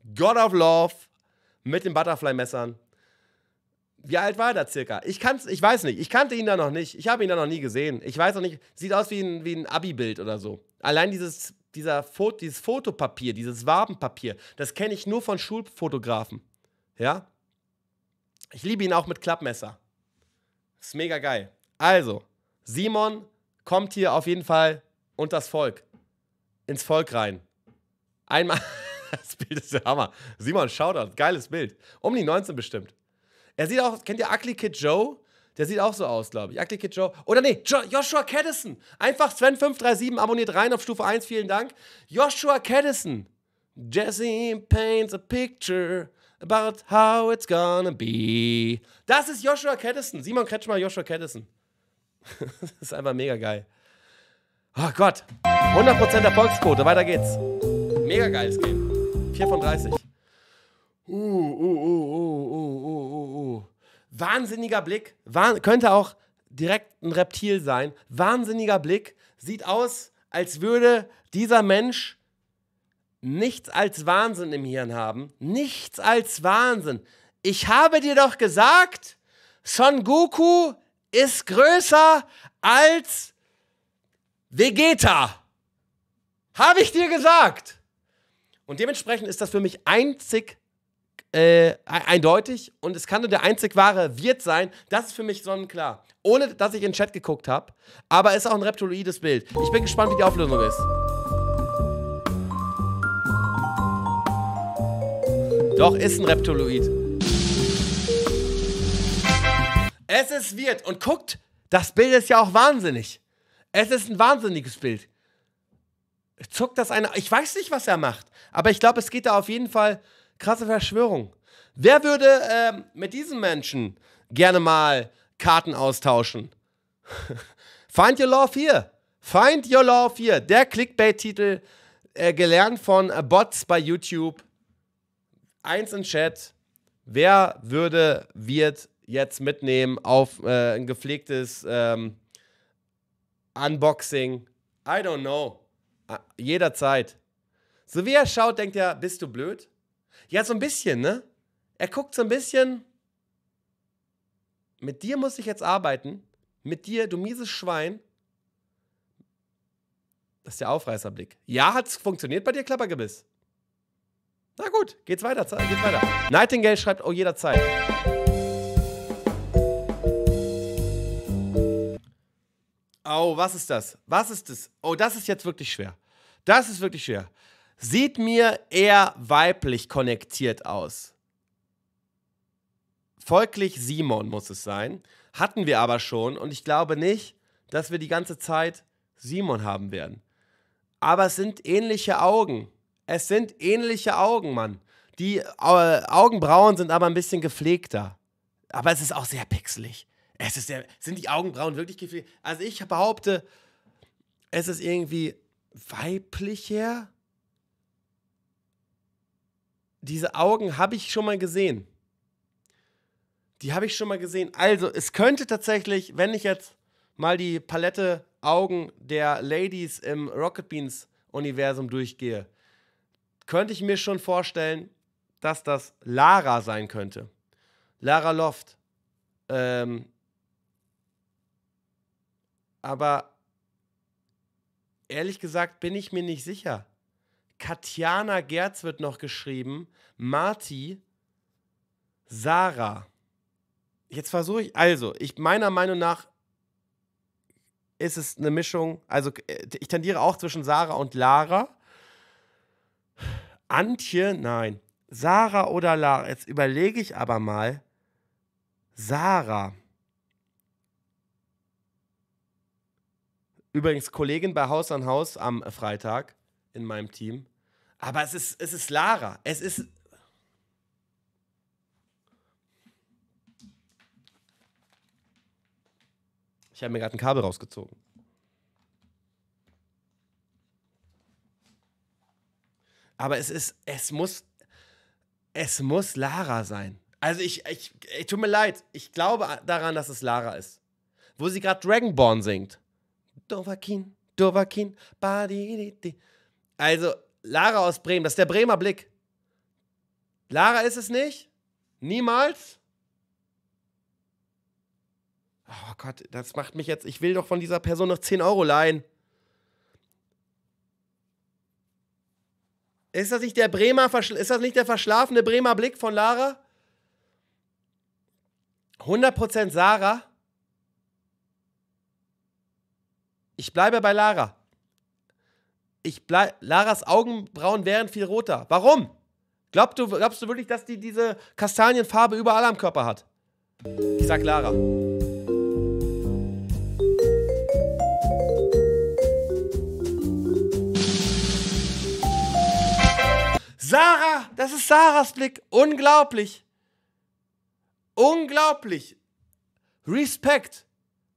God of Love mit den Butterfly-Messern. Wie alt war er da circa? Ich, kann's, ich weiß nicht. Ich kannte ihn da noch nicht. Ich habe ihn da noch nie gesehen. Ich weiß noch nicht. Sieht aus wie ein, wie ein Abi-Bild oder so. Allein dieses, dieser Fot dieses Fotopapier, dieses Wabenpapier, das kenne ich nur von Schulfotografen. Ja? Ich liebe ihn auch mit Klappmesser. Das ist mega geil. Also, Simon kommt hier auf jeden Fall unters Volk. Ins Volk rein. Einmal. Das Bild ist der Hammer. Simon, Shoutout. Geiles Bild. Um die neunzehn bestimmt. Er sieht auch, kennt ihr Ugly Kid Joe? Der sieht auch so aus, glaube ich. Ugly Kid Joe. Oder nee, jo Joshua Caddison. Einfach Sven fünf drei sieben abonniert rein auf Stufe eins. Vielen Dank. Joshua Caddison. Jesse paints a picture about how it's gonna be. Das ist Joshua Caddison. Simon Kretschmer, Joshua Caddison. Das ist einfach mega geil. Oh Gott. hundert Prozent Erfolgsquote. Weiter geht's. Mega geiles Game. vier von dreißig. Uh, uh, uh, uh, uh, uh, uh, uh. Wahnsinniger Blick. Wahn könnte auch direkt ein Reptil sein. Wahnsinniger Blick. Sieht aus, als würde dieser Mensch nichts als Wahnsinn im Hirn haben. Nichts als Wahnsinn. Ich habe dir doch gesagt, Son Goku ist größer als Vegeta. Habe ich dir gesagt. Und dementsprechend ist das für mich einzig Äh, eindeutig und es kann nur der einzig wahre Wirt sein. Das ist für mich sonnenklar. Ohne, dass ich in den Chat geguckt habe. Aber es ist auch ein reptiloides Bild. Ich bin gespannt, wie die Auflösung ist. Doch, ist ein Reptiloid. Es ist Wirt. Und guckt, das Bild ist ja auch wahnsinnig. Es ist ein wahnsinniges Bild. Zuckt das einer. Ich weiß nicht, was er macht. Aber ich glaube, es geht da auf jeden Fall. Krasse Verschwörung. Wer würde ähm, mit diesem Menschen gerne mal Karten austauschen? Find Your Love Here. Find Your Love Here. Der Clickbait-Titel, äh, gelernt von äh, Bots bei YouTube. Eins im Chat. Wer würde, wird jetzt mitnehmen auf äh, ein gepflegtes ähm, Unboxing? I don't know. Ah, jederzeit. So wie er schaut, denkt er, bist du blöd? Ja, so ein bisschen, ne? Er guckt so ein bisschen. Mit dir muss ich jetzt arbeiten. Mit dir, du mieses Schwein. Das ist der Aufreißerblick. Ja, hat's funktioniert bei dir, Klappergebiss? Na gut, geht's weiter, geht's weiter. Nightingale schreibt, oh, jederzeit. Oh, was ist das? Was ist das? Oh, das ist jetzt wirklich schwer. Das ist wirklich schwer. Sieht mir eher weiblich konnektiert aus. Folglich Simon muss es sein. Hatten wir aber schon und ich glaube nicht, dass wir die ganze Zeit Simon haben werden. Aber es sind ähnliche Augen. Es sind ähnliche Augen, Mann. Die äh, Augenbrauen sind aber ein bisschen gepflegter. Aber es ist auch sehr pixelig. Es ist sehr, sind die Augenbrauen wirklich gepflegt? Also ich behaupte, es ist irgendwie weiblicher. Diese Augen habe ich schon mal gesehen. Die habe ich schon mal gesehen. Also, es könnte tatsächlich, wenn ich jetzt mal die Palette Augen der Ladies im Rocket Beans Universum durchgehe, könnte ich mir schon vorstellen, dass das Lara sein könnte. Lara Loft. Ähm, aber ehrlich gesagt bin ich mir nicht sicher. Katjana Gerz wird noch geschrieben. Marti. Sarah. Jetzt versuche ich, also, ich meiner Meinung nach ist es eine Mischung, also ich tendiere auch zwischen Sarah und Lara. Antje, nein. Sarah oder Lara, jetzt überlege ich aber mal. Sarah. Übrigens Kollegin bei Haus an Haus am Freitag in meinem Team. Aber es ist, es ist Lara. Es ist... Ich habe mir gerade ein Kabel rausgezogen. Aber es ist, es muss, es muss Lara sein. Also ich, ich, ich tut mir leid, ich glaube daran, dass es Lara ist. Wo sie gerade Dragonborn singt. Dovahkiin, Dovahkiin, badididi. Also Lara aus Bremen, das ist der Bremer Blick. Lara ist es nicht. Niemals. Oh Gott, das macht mich jetzt... Ich will doch von dieser Person noch zehn Euro leihen. Ist das nicht der Bremer... Ist das nicht der verschlafene Bremer Blick von Lara? hundert Prozent Sarah. Ich bleibe bei Lara. Ich bleib, Laras Augenbrauen wären viel roter. Warum? Glaubst du, glaubst du wirklich, dass die diese Kastanienfarbe überall am Körper hat? Ich sag Lara. Sarah! Das ist Sarahs Blick. Unglaublich. Unglaublich. Respekt.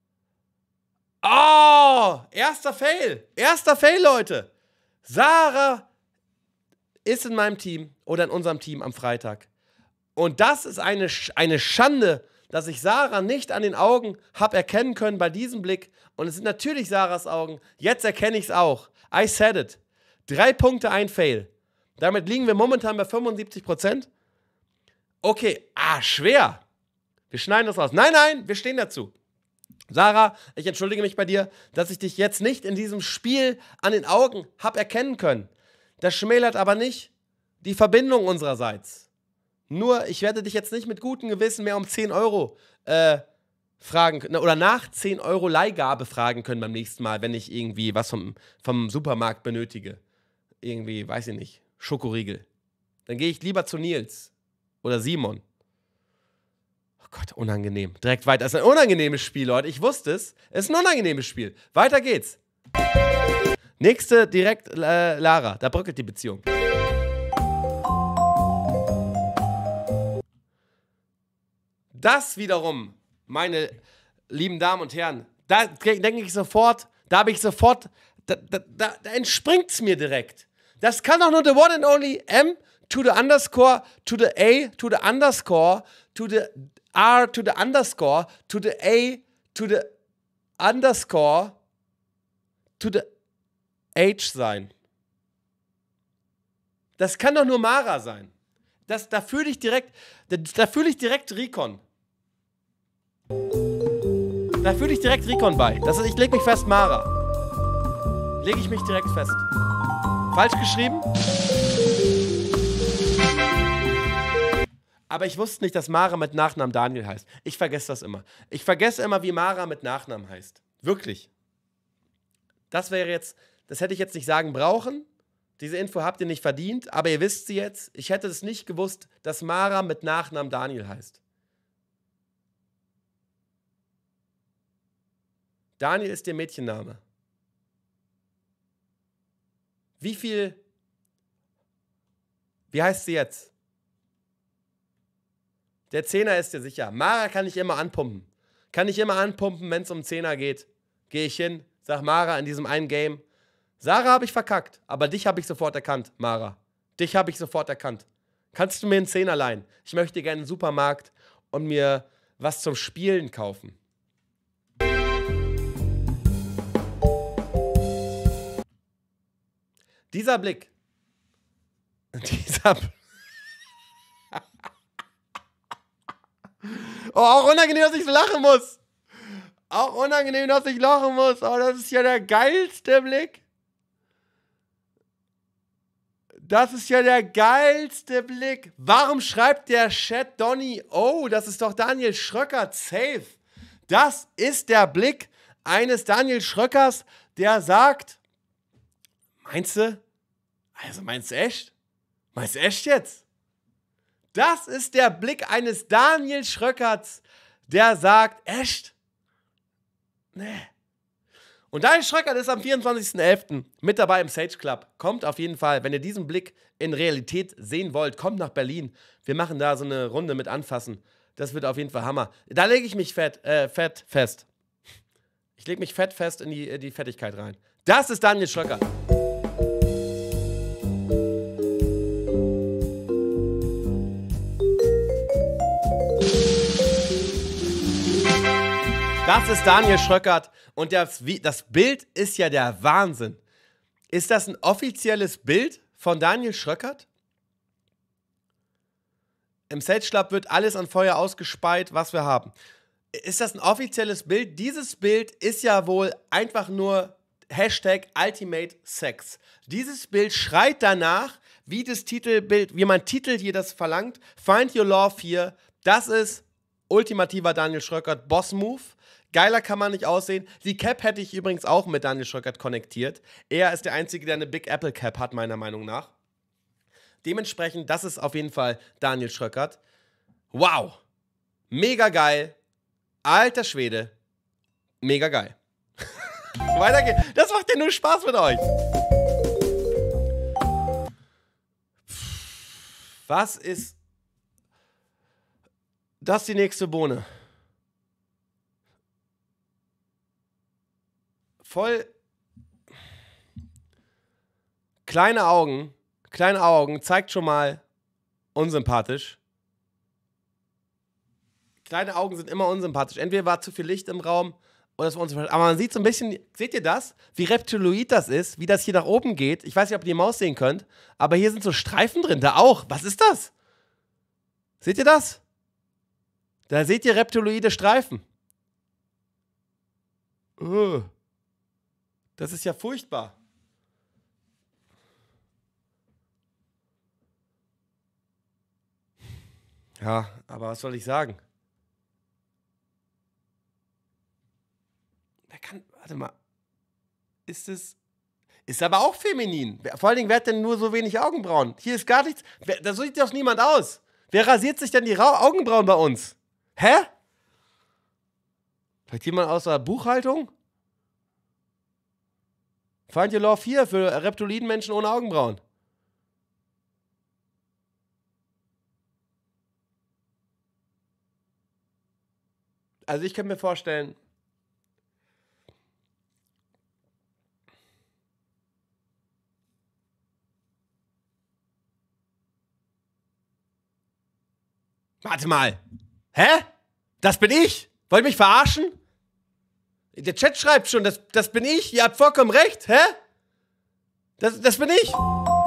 Oh, erster Fail. Erster Fail, Leute. Sarah ist in meinem Team oder in unserem Team am Freitag. Und das ist eine, eine Schande, dass ich Sarah nicht an den Augen habe erkennen können bei diesem Blick. Und es sind natürlich Sarahs Augen. Jetzt erkenne ich es auch. I said it. Drei Punkte, ein Fail. Damit liegen wir momentan bei fünfundsiebzig Prozent. Okay, ah, schwer. Wir schneiden das raus. Nein, nein, wir stehen dazu. Sarah, ich entschuldige mich bei dir, dass ich dich jetzt nicht in diesem Spiel an den Augen habe erkennen können. Das schmälert aber nicht die Verbindung unsererseits. Nur, ich werde dich jetzt nicht mit gutem Gewissen mehr um zehn Euro äh, fragen können, oder nach zehn Euro Leihgabe fragen können beim nächsten Mal, wenn ich irgendwie was vom, vom Supermarkt benötige. Irgendwie, weiß ich nicht, Schokoriegel. Dann gehe ich lieber zu Nils oder Simon. Oh Gott, unangenehm. Direkt weiter. Es ist ein unangenehmes Spiel, Leute. Ich wusste es. Es ist ein unangenehmes Spiel. Weiter geht's. Nächste direkt äh, Lara. Da bröckelt die Beziehung. Das wiederum, meine lieben Damen und Herren, da denke ich sofort, da habe ich sofort, da, da, da, da entspringt es mir direkt. Das kann doch nur the one and only M to the underscore, to the A, to the underscore, to the R, to the underscore, to the A, to the underscore, to the H sein. Das kann doch nur Mara sein. Das, da fühle ich direkt, da, da fühle ich direkt Recon. Da fühle ich direkt Recon bei. Das ist, ich lege mich fest, Mara. Lege ich mich direkt fest. Falsch geschrieben? Aber ich wusste nicht, dass Mara mit Nachnamen Daniel heißt. Ich vergesse das immer. Ich vergesse immer, wie Mara mit Nachnamen heißt. Wirklich. Das wäre jetzt, das hätte ich jetzt nicht sagen brauchen. Diese Info habt ihr nicht verdient, aber ihr wisst sie jetzt. Ich hätte es nicht gewusst, dass Mara mit Nachnamen Daniel heißt. Daniel ist der Mädchenname. Wie viel... Wie heißt sie jetzt? Der Zehner ist dir sicher. Mara kann ich immer anpumpen. Kann ich immer anpumpen, wenn es um Zehner geht. Gehe ich hin, sag Mara in diesem einen Game. Sarah habe ich verkackt, aber dich habe ich sofort erkannt, Mara. Dich habe ich sofort erkannt. Kannst du mir einen Zehner leihen? Ich möchte gerne in den Supermarkt und mir was zum Spielen kaufen. Dieser Blick. Dieser Blick. Oh, auch unangenehm, dass ich so lachen muss. Auch unangenehm, dass ich lachen muss. Oh, das ist ja der geilste Blick. Das ist ja der geilste Blick. Warum schreibt der Chat Donny? Oh, das ist doch Daniel Schröckert. Safe. Das ist der Blick eines Daniel Schröckers, der sagt, meinst du? Also meinst du echt? Meinst du echt jetzt? Das ist der Blick eines Daniel Schröckerts, der sagt, echt? Nee. Und Daniel Schröckert ist am vierundzwanzigsten elften mit dabei im Sage Club. Kommt auf jeden Fall, wenn ihr diesen Blick in Realität sehen wollt, kommt nach Berlin. Wir machen da so eine Runde mit Anfassen. Das wird auf jeden Fall Hammer. Da lege ich mich fett, äh, fett fest. Ich lege mich fett fest in die, in die Fettigkeit rein. Das ist Daniel Schröckert. Das ist Daniel Schröckert und das, das Bild ist ja der Wahnsinn. Ist das ein offizielles Bild von Daniel Schröckert? Im Sage Club wird alles an Feuer ausgespeit, was wir haben. Ist das ein offizielles Bild? Dieses Bild ist ja wohl einfach nur Hashtag Ultimate Sex. Dieses Bild schreit danach, wie das Titelbild, wie mein Titel hier das verlangt. Find Your Love hier. Das ist ultimativer Daniel Schröckert Boss Move. Geiler kann man nicht aussehen. Die Cap hätte ich übrigens auch mit Daniel Schröckert konnektiert. Er ist der Einzige, der eine Big Apple Cap hat, meiner Meinung nach. Dementsprechend, das ist auf jeden Fall Daniel Schröckert. Wow. Mega geil. Alter Schwede. Mega geil. Weiter geht's. Das macht ja nur Spaß mit euch. Was ist das die nächste Bohne? Voll kleine Augen, kleine Augen, zeigt schon mal unsympathisch. Kleine Augen sind immer unsympathisch. Entweder war zu viel Licht im Raum oder es war unsympathisch. Aber man sieht so ein bisschen, seht ihr das? Wie reptiloid das ist, wie das hier nach oben geht. Ich weiß nicht, ob ihr die Maus sehen könnt, aber hier sind so Streifen drin, da auch. Was ist das? Seht ihr das? Da seht ihr reptiloide Streifen. Uh. Das ist ja furchtbar. Ja, aber was soll ich sagen? Wer kann, warte mal. Ist es, ist aber auch feminin. Vor allen Dingen, wer hat denn nur so wenig Augenbrauen? Hier ist gar nichts, wer, da sieht doch niemand aus. Wer rasiert sich denn die Ra- Augenbrauen bei uns? Hä? Vielleicht jemand aus der Buchhaltung? Find Your Love hier für Reptilienmenschen ohne Augenbrauen. Also ich kann mir vorstellen, warte mal. Hä? Das bin ich? Wollt ihr mich verarschen? Der Chat schreibt schon, das, das bin ich. Ihr habt vollkommen recht. Hä? Das, das bin ich.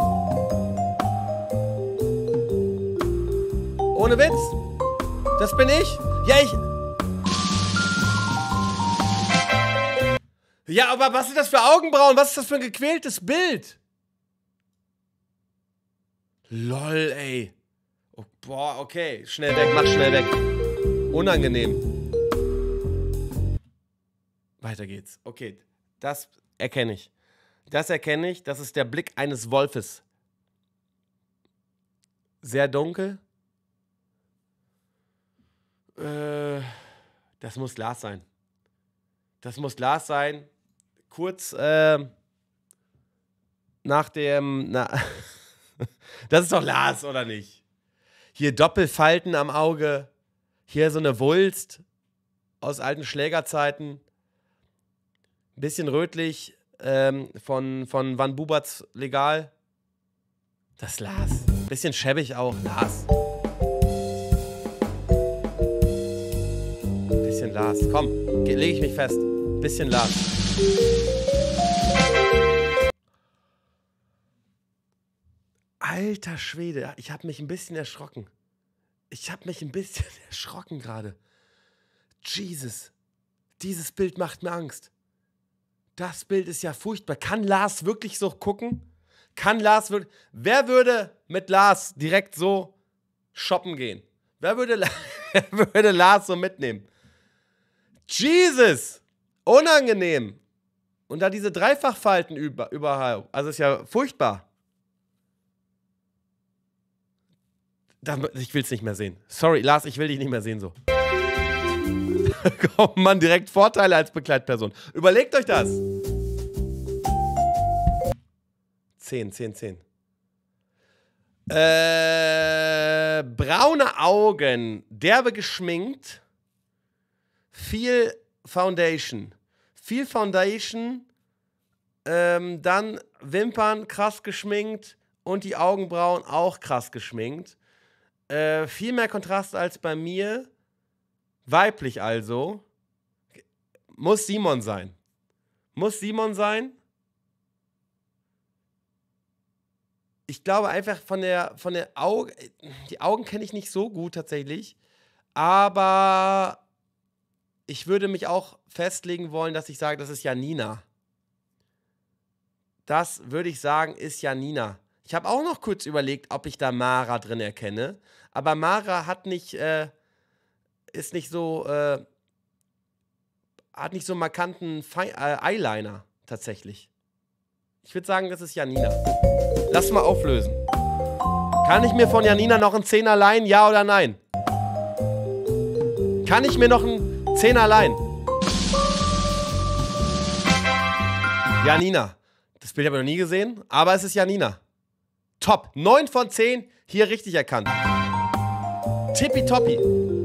Ohne Witz. Das bin ich. Ja, ich... Ja, aber was sind das für Augenbrauen? Was ist das für ein gequältes Bild? Lol, ey. Oh, boah, okay. Schnell weg, mach schnell weg. Unangenehm. Weiter geht's. Okay, das erkenne ich. Das erkenne ich. Das ist der Blick eines Wolfes. Sehr dunkel. Äh, das muss Lars sein. Das muss Lars sein. Kurz äh, nach dem... Na, das ist doch Lars, oder nicht? Hier Doppelfalten am Auge. Hier so eine Wulst aus alten Schlägerzeiten. Bisschen rötlich ähm, von, von Van Buberts Legal. Das ist Lars. Bisschen schäbig auch. Lars. Bisschen Lars. Komm, lege ich mich fest. Bisschen Lars. Alter Schwede, ich habe mich ein bisschen erschrocken. Ich habe mich ein bisschen erschrocken gerade. Jesus, dieses Bild macht mir Angst. Das Bild ist ja furchtbar. Kann Lars wirklich so gucken? Kann Lars wirklich... Wer würde mit Lars direkt so shoppen gehen? Wer würde, wer würde Lars so mitnehmen? Jesus! Unangenehm! Und da diese Dreifachfalten über, überall. Also ist ja furchtbar. Ich will es nicht mehr sehen. Sorry, Lars, ich will dich nicht mehr sehen so. Kommt man direkt Vorteile als Begleitperson. Überlegt euch das. zehn, zehn, zehn. Äh, braune Augen, derbe geschminkt, viel Foundation. Viel Foundation, ähm, dann Wimpern krass geschminkt und die Augenbrauen auch krass geschminkt. Äh, viel mehr Kontrast als bei mir. Weiblich also. Muss Simon sein. Muss Simon sein. Ich glaube einfach von der, von der Augen, die Augen kenne ich nicht so gut tatsächlich, aber ich würde mich auch festlegen wollen, dass ich sage, das ist Janina. Das würde ich sagen, ist Janina. Ich habe auch noch kurz überlegt, ob ich da Mara drin erkenne, aber Mara hat nicht, äh, ist nicht so, äh, hat nicht so einen markanten Fe äh, Eyeliner tatsächlich. Ich würde sagen, das ist Janina. Lass mal auflösen. Kann ich mir von Janina noch einen Zehner leihen, ja oder nein? Kann ich mir noch einen Zehner leihen? Janina. Das Bild habe ich noch nie gesehen, aber es ist Janina. Top. neun von zehn, hier richtig erkannt. Tippitoppi.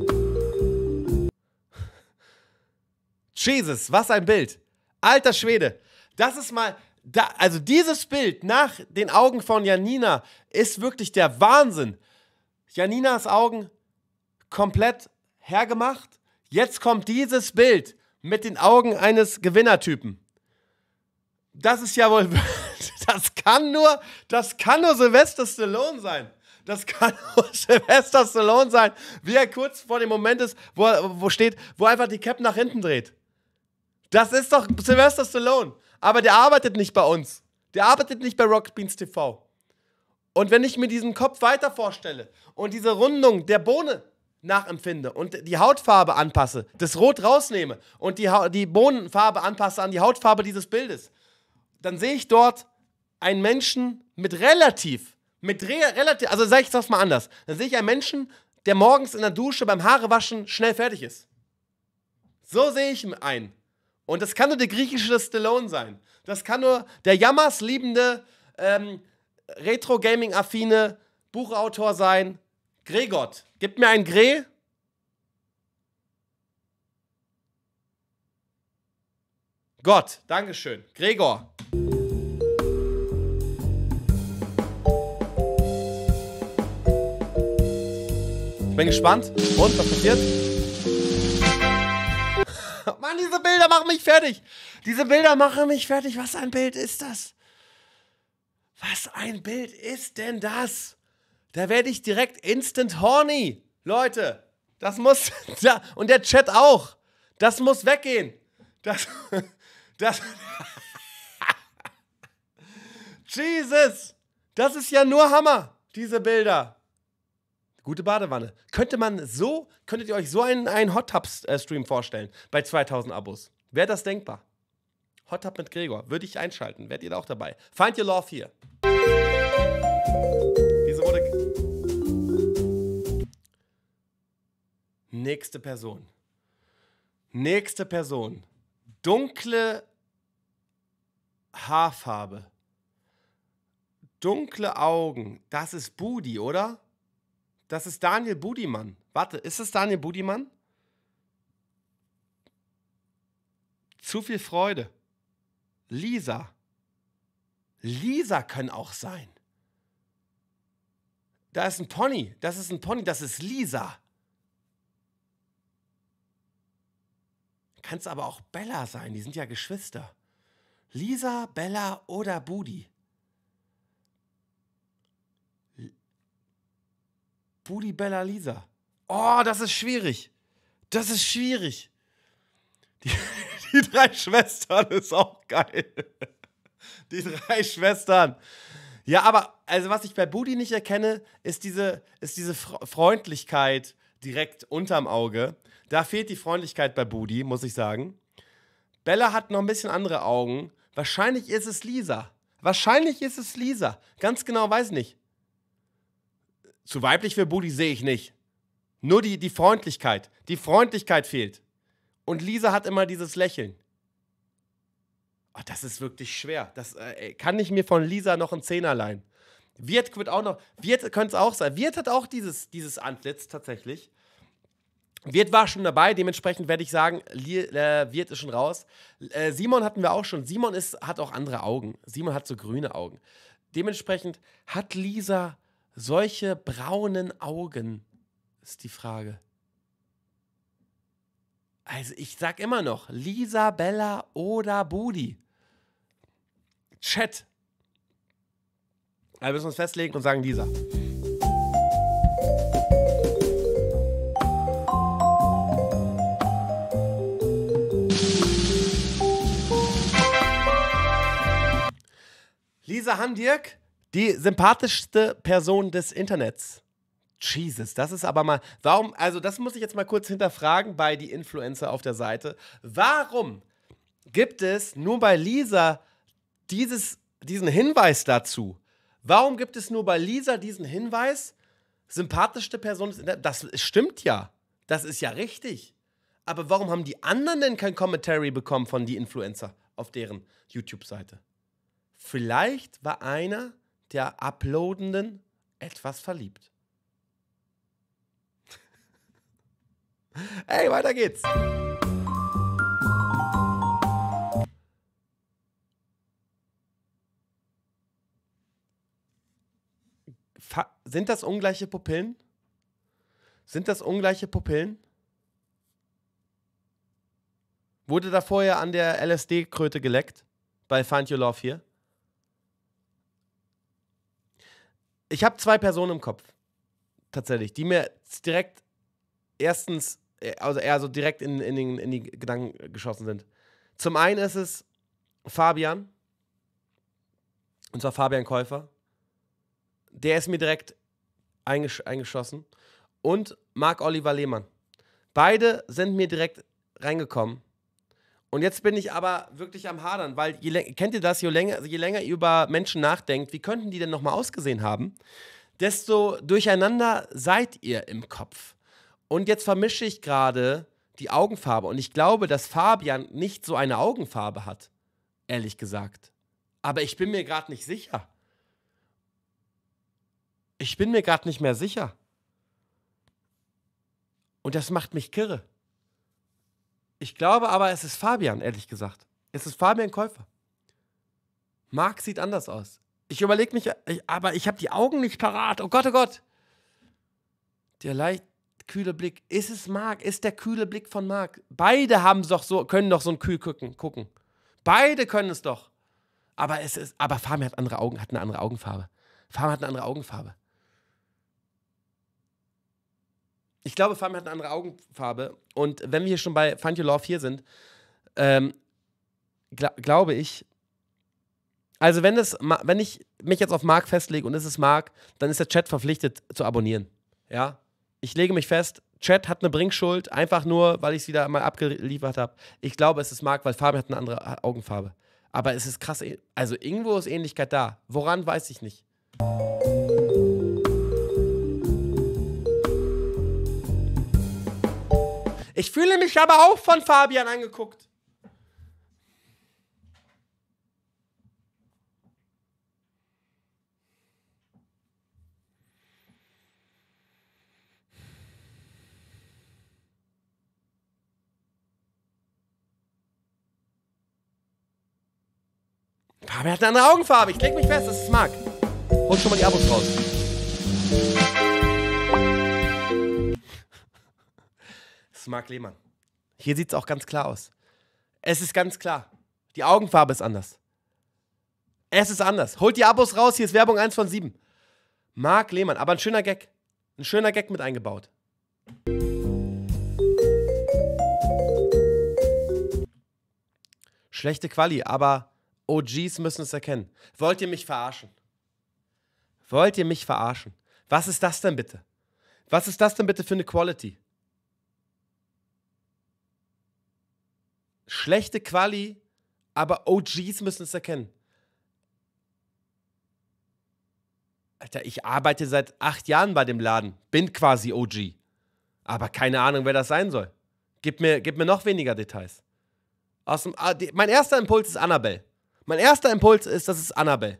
Jesus, was ein Bild. Alter Schwede. Das ist mal... Da, also dieses Bild nach den Augen von Janina ist wirklich der Wahnsinn. Janinas Augen komplett hergemacht. Jetzt kommt dieses Bild mit den Augen eines Gewinnertypen. Das ist ja wohl, das kann nur, das kann nur Sylvester Stallone sein. Das kann nur Sylvester Stallone sein, wie er kurz vor dem Moment ist, wo, er, wo steht, wo er einfach die Cap nach hinten dreht. Das ist doch Sylvester Stallone. Aber der arbeitet nicht bei uns. Der arbeitet nicht bei Rocket Beans T V. Und wenn ich mir diesen Kopf weiter vorstelle und diese Rundung der Bohne nachempfinde und die Hautfarbe anpasse, das Rot rausnehme und die, ha die Bohnenfarbe anpasse an die Hautfarbe dieses Bildes, dann sehe ich dort einen Menschen mit relativ, mit re relativ, also sage ich das mal anders, dann sehe ich einen Menschen, der morgens in der Dusche beim Haarewaschen schnell fertig ist. So sehe ich einen. Und das kann nur der griechische Stallone sein. Das kann nur der Jammers liebende, ähm, Retro-Gaming-affine Buchautor sein. Gregott. Gib mir ein Gre. Gott. Dankeschön. Gregor. Ich bin gespannt. Und, was passiert? Mann, diese Bilder machen mich fertig. Diese Bilder machen mich fertig. Was ein Bild ist das? Was ein Bild ist denn das? Da werde ich direkt instant horny. Leute, das muss... Ja, und der Chat auch. Das muss weggehen. Das... Das... Jesus. Das ist ja nur Hammer, diese Bilder. Gute Badewanne. Könnte man so, könntet ihr euch so einen, einen Hot Tub-Stream vorstellen bei zweitausend Abos? Wäre das denkbar? Hot Tub mit Gregor. Würde ich einschalten. Wärt ihr da auch dabei? Find your love hier. Diese wurde... Nächste Person. Nächste Person. Dunkle Haarfarbe. Dunkle Augen. Das ist Budi, oder? Das ist Daniel Budimann. Warte, ist es Daniel Budimann? Zu viel Freude. Lisa. Lisa können auch sein. Da ist ein Pony. Das ist ein Pony. Das ist Lisa. Kann es aber auch Bella sein. Die sind ja Geschwister. Lisa, Bella oder Budi. Budi, Bella, Lisa. Oh, das ist schwierig. Das ist schwierig. Die, die drei Schwestern ist auch geil. Die drei Schwestern. Ja, aber also was ich bei Budi nicht erkenne, ist diese, ist diese Freundlichkeit direkt unterm Auge. Da fehlt die Freundlichkeit bei Budi, muss ich sagen. Bella hat noch ein bisschen andere Augen. Wahrscheinlich ist es Lisa. Wahrscheinlich ist es Lisa. Ganz genau weiß ich nicht. Zu weiblich für Budi sehe ich nicht. Nur die, die Freundlichkeit. Die Freundlichkeit fehlt. Und Lisa hat immer dieses Lächeln. Oh, das ist wirklich schwer. Das äh, kann ich mir von Lisa noch einen Zehner leihen. Wirt wird auch noch. Wirt könnte es auch sein. Wirt hat auch dieses, dieses Antlitz tatsächlich. Wirt war schon dabei, dementsprechend werde ich sagen, äh, Wirt ist schon raus. Äh, Simon hatten wir auch schon. Simon ist, hat auch andere Augen. Simon hat so grüne Augen. Dementsprechend hat Lisa solche braunen Augen, ist die Frage. Also ich sag immer noch, Lisa, Bella oder Budi. Chat. Also müssen wir uns festlegen und sagen Lisa. Lisa Handirk, die sympathischste Person des Internets. Jesus, das ist aber mal. Warum, also das muss ich jetzt mal kurz hinterfragen bei die Influencer auf der Seite. Warum gibt es nur bei Lisa dieses, diesen Hinweis dazu? Warum gibt es nur bei Lisa diesen Hinweis? Sympathischste Person des Internets. Das stimmt ja. Das ist ja richtig. Aber warum haben die anderen denn kein Commentary bekommen von die Influencer auf deren YouTube-Seite? Vielleicht war einer der Uploadenden etwas verliebt. Ey, weiter geht's. Fa- Sind das ungleiche Pupillen? Sind das ungleiche Pupillen? Wurde da vorher an der L S D-Kröte geleckt? Bei Find Your Love hier? Ich habe zwei Personen im Kopf. Tatsächlich. Die mir direkt erstens, also eher so direkt in, in, den, in die Gedanken geschossen sind. Zum einen ist es Fabian. Und zwar Fabian Käufer. Der ist mir direkt eingesch eingeschossen. Und Marc-Oliver Lehmann. Beide sind mir direkt reingekommen. Und jetzt bin ich aber wirklich am Hadern, weil, je, kennt ihr das, je länger, je länger ihr über Menschen nachdenkt, wie könnten die denn nochmal ausgesehen haben, desto durcheinander seid ihr im Kopf. Und jetzt vermische ich gerade die Augenfarbe. Und ich glaube, dass Fabian nicht so eine Augenfarbe hat, ehrlich gesagt. Aber ich bin mir gerade nicht sicher. Ich bin mir gerade nicht mehr sicher. Und das macht mich kirre. Ich glaube aber, es ist Fabian, ehrlich gesagt. Es ist Fabian Käufer. Marc sieht anders aus. Ich überlege mich, ich, aber ich habe die Augen nicht parat. Oh Gott, oh Gott. Der leicht kühle Blick. Ist es Marc? Ist der kühle Blick von Marc? Beide haben doch so, können doch so ein kühl gucken, gucken. Beide können es doch. Aber es ist, aber Fabian hat andere Augen, hat eine andere Augenfarbe. Fabian hat eine andere Augenfarbe. Ich glaube, Fabian hat eine andere Augenfarbe. Und wenn wir hier schon bei Find Your Love hier sind, ähm, gl glaube ich, also wenn, es, wenn ich mich jetzt auf Marc festlege und es ist Marc, dann ist der Chat verpflichtet zu abonnieren. Ja? Ich lege mich fest, Chat hat eine Bringschuld, einfach nur, weil ich es wieder mal abgeliefert habe. Ich glaube, es ist Marc, weil Fabian hat eine andere Augenfarbe. Aber es ist krass, also irgendwo ist Ähnlichkeit da. Woran, weiß ich nicht. Ich fühle mich aber auch von Fabian angeguckt. Fabian hat eine andere Augenfarbe. Ich leg mich fest, das ist Marc. Holt schon mal die Abos raus. Das ist Marc Lehmann. Hier sieht es auch ganz klar aus. Es ist ganz klar. Die Augenfarbe ist anders. Es ist anders. Holt die Abos raus, hier ist Werbung eins von sieben. Marc Lehmann, aber ein schöner Gag. Ein schöner Gag mit eingebaut. Schlechte Quali, aber O Gs müssen es erkennen. Wollt ihr mich verarschen? Wollt ihr mich verarschen? Was ist das denn bitte? Was ist das denn bitte für eine Quality? Schlechte Quali, aber O Gs müssen es erkennen. Alter, ich arbeite seit acht Jahren bei dem Laden. Bin quasi O G. Aber keine Ahnung, wer das sein soll. Gib mir, gib mir noch weniger Details. Aus dem, ah, die, mein erster Impuls ist Annabelle. Mein erster Impuls ist, das ist Annabelle.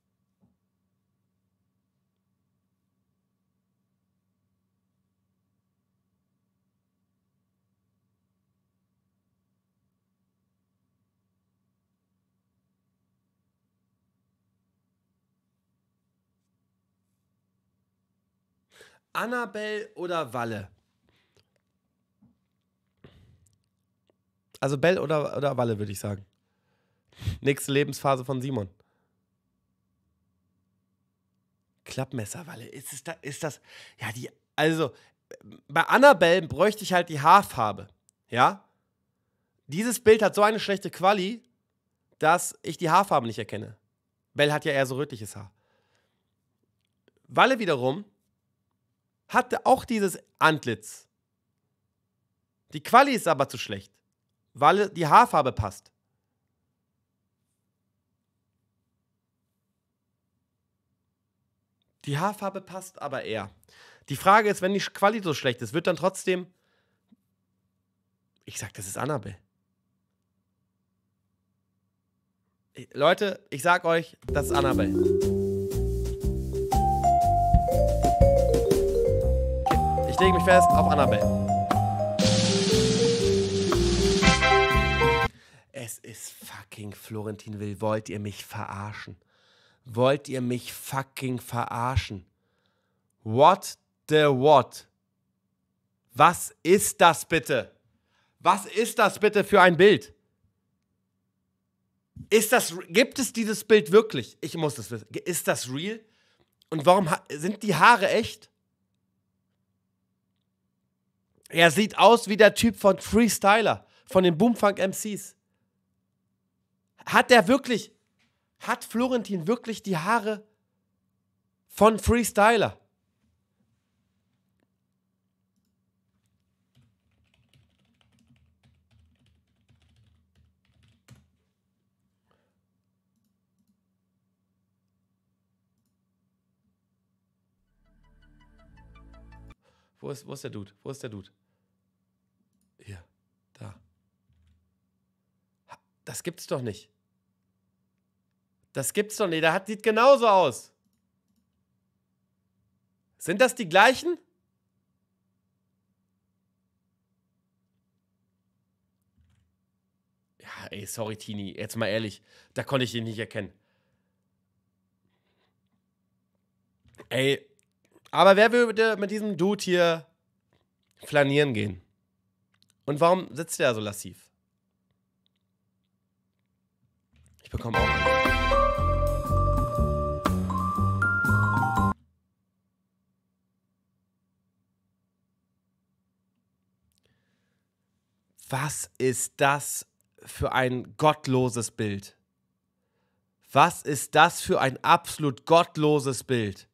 Annabelle oder Walle? Also Bell oder, oder Walle, würde ich sagen. Nächste Lebensphase von Simon. Klappmesserwalle. Ist, es da, ist das. Ja, die. Also, bei Annabelle bräuchte ich halt die Haarfarbe. Ja? Dieses Bild hat so eine schlechte Quali, dass ich die Haarfarbe nicht erkenne. Belle hat ja eher so rötliches Haar. Walle wiederum hatte auch dieses Antlitz. Die Quali ist aber zu schlecht. Walle, die Haarfarbe passt. Die Haarfarbe passt aber eher. Die Frage ist, wenn die Quali so schlecht ist, wird dann trotzdem. Ich sag, das ist Annabelle. Leute, ich sag euch, das ist Annabelle. Okay, ich lege mich fest auf Annabelle. Es ist fucking Florentin Will. Wollt ihr mich verarschen? Wollt ihr mich fucking verarschen? What the what? Was ist das bitte? Was ist das bitte für ein Bild? Ist das, gibt es dieses Bild wirklich? Ich muss das wissen. Ist das real? Und warum sind die Haare echt? Er sieht aus wie der Typ von Freestyler, von den Boomfunk M Cs. Hat der wirklich, hat Florentin wirklich die Haare von Freestyler? Wo ist, wo ist der Dude? Wo ist der Dude? Hier, da. Das gibt's doch nicht. Das gibt's doch nicht. Der hat, sieht genauso aus. Sind das die gleichen? Ja, ey, sorry, Tini. Jetzt mal ehrlich. Da konnte ich ihn nicht erkennen. Ey, aber wer würde mit diesem Dude hier flanieren gehen? Und warum sitzt der so lassiv? Ich bekomme auch einen. Was ist das für ein gottloses Bild? Was ist das für ein absolut gottloses Bild?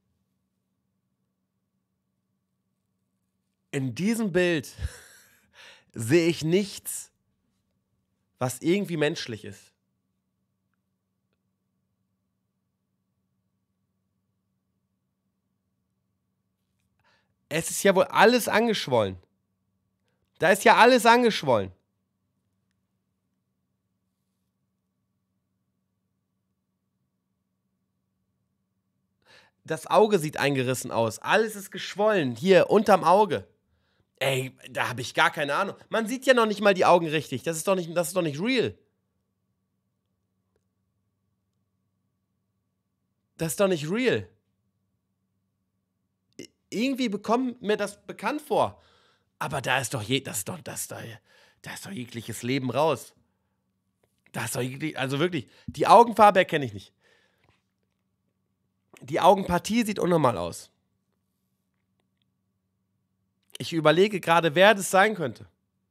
In diesem Bild sehe ich nichts, was irgendwie menschlich ist. Es ist ja wohl alles angeschwollen. Da ist ja alles angeschwollen. Das Auge sieht eingerissen aus. Alles ist geschwollen. Hier, unterm Auge. Ey, da habe ich gar keine Ahnung. Man sieht ja noch nicht mal die Augen richtig. Das ist doch nicht, das ist doch nicht real. Das ist doch nicht real. Irgendwie bekommt mir das bekannt vor. Aber da ist doch je, das ist doch, das ist doch, da ist doch jegliches Leben raus. Da ist doch jeglich, also wirklich, die Augenfarbe erkenne ich nicht. Die Augenpartie sieht unnormal aus. Ich überlege gerade, wer das sein könnte.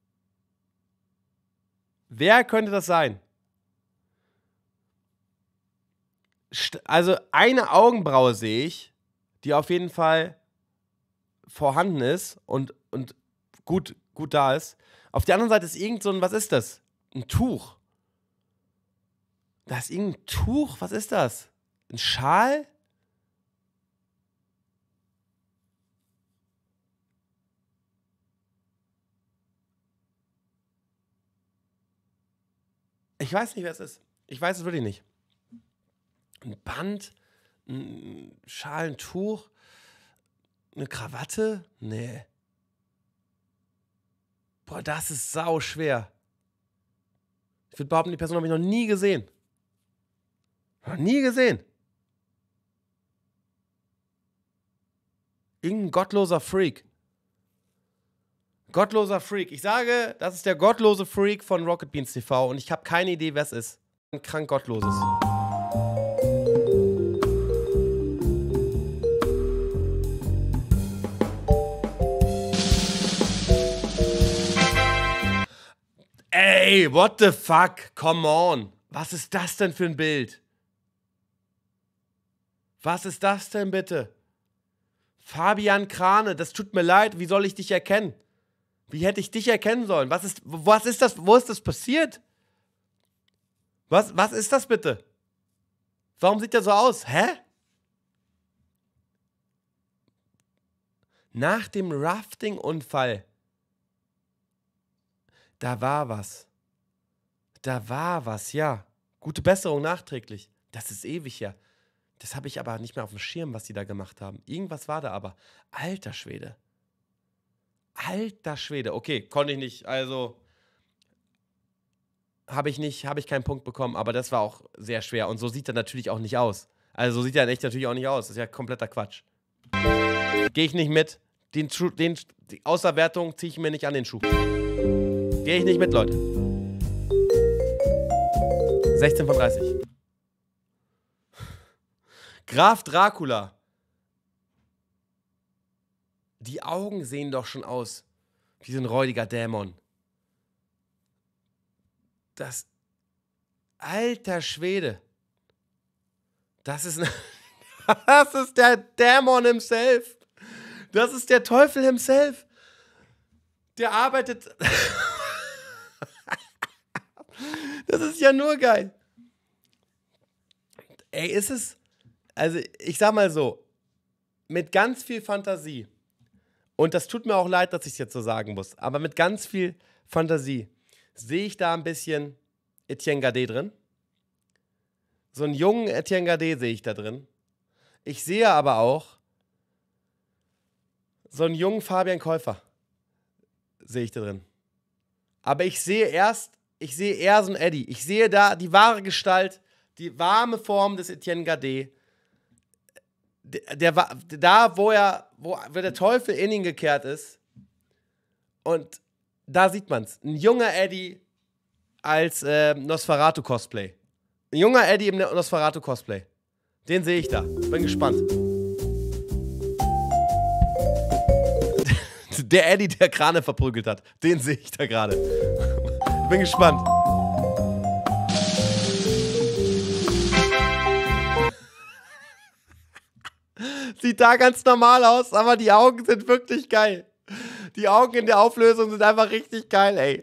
Wer könnte das sein? Also eine Augenbraue sehe ich, die auf jeden Fall vorhanden ist und, und gut, gut da ist. Auf der anderen Seite ist irgend so ein, was ist das? Ein Tuch. Da ist irgendein Tuch, was ist das? Ein Schal? Ich weiß nicht, wer es ist. Ich weiß es wirklich nicht. Ein Band, ein Schal, ein Tuch, eine Krawatte? Nee. Boah, das ist sau schwer. Ich würde behaupten, die Person habe ich noch nie gesehen. Noch nie gesehen. Irgendein gottloser Freak. Gottloser Freak. Ich sage, das ist der gottlose Freak von Rocket Beans T V und ich habe keine Idee, wer es ist. Ein krank gottloses. Ey, what the fuck? Come on. Was ist das denn für ein Bild? Was ist das denn bitte? Fabian Krane, das tut mir leid. Wie soll ich dich erkennen? Wie hätte ich dich erkennen sollen? Was ist, was ist das? Wo ist das passiert? Was, was ist das bitte? Warum sieht der so aus? Hä? Nach dem Rafting-Unfall. Da war was. Da war was, ja. Gute Besserung nachträglich. Das ist ewig her. Das habe ich aber nicht mehr auf dem Schirm, was die da gemacht haben. Irgendwas war da aber. Alter Schwede. Alter Schwede. Okay, konnte ich nicht. Also habe ich nicht, habe ich keinen Punkt bekommen. Aber das war auch sehr schwer. Und so sieht er natürlich auch nicht aus. Also so sieht er in echt natürlich auch nicht aus. Das ist ja kompletter Quatsch. Gehe ich nicht mit. Den, den, die Außerwertung ziehe ich mir nicht an den Schuh. Gehe ich nicht mit, Leute. sechzehn von dreißig. Graf Dracula. Die Augen sehen doch schon aus wie so ein räudiger Dämon. Das... Alter Schwede. Das ist... Das ist der Dämon himself. Das ist der Teufel himself. Der arbeitet... Das ist ja nur geil. Ey, ist es... Also, ich sag mal so, mit ganz viel Fantasie, und das tut mir auch leid, dass ich es jetzt so sagen muss, aber mit ganz viel Fantasie sehe ich da ein bisschen Etienne Gade drin. So einen jungen Etienne Gade sehe ich da drin. Ich sehe aber auch so einen jungen Fabian Käufer sehe ich da drin. Aber ich sehe erst, ich sehe eher so einen Eddie. Ich sehe da die wahre Gestalt, die warme Form des Etienne Gade. Der, der war da, wo er, wo, wo der Teufel in ihn gekehrt ist. Und da sieht man's. Ein junger Eddie als äh, Nosferatu-Cosplay. Ein junger Eddie im Nosferatu-Cosplay. Den sehe ich da. Bin gespannt. Der Eddie, der Krane verprügelt hat. Den sehe ich da gerade. Bin gespannt. Sieht da ganz normal aus, aber die Augen sind wirklich geil. Die Augen in der Auflösung sind einfach richtig geil, ey.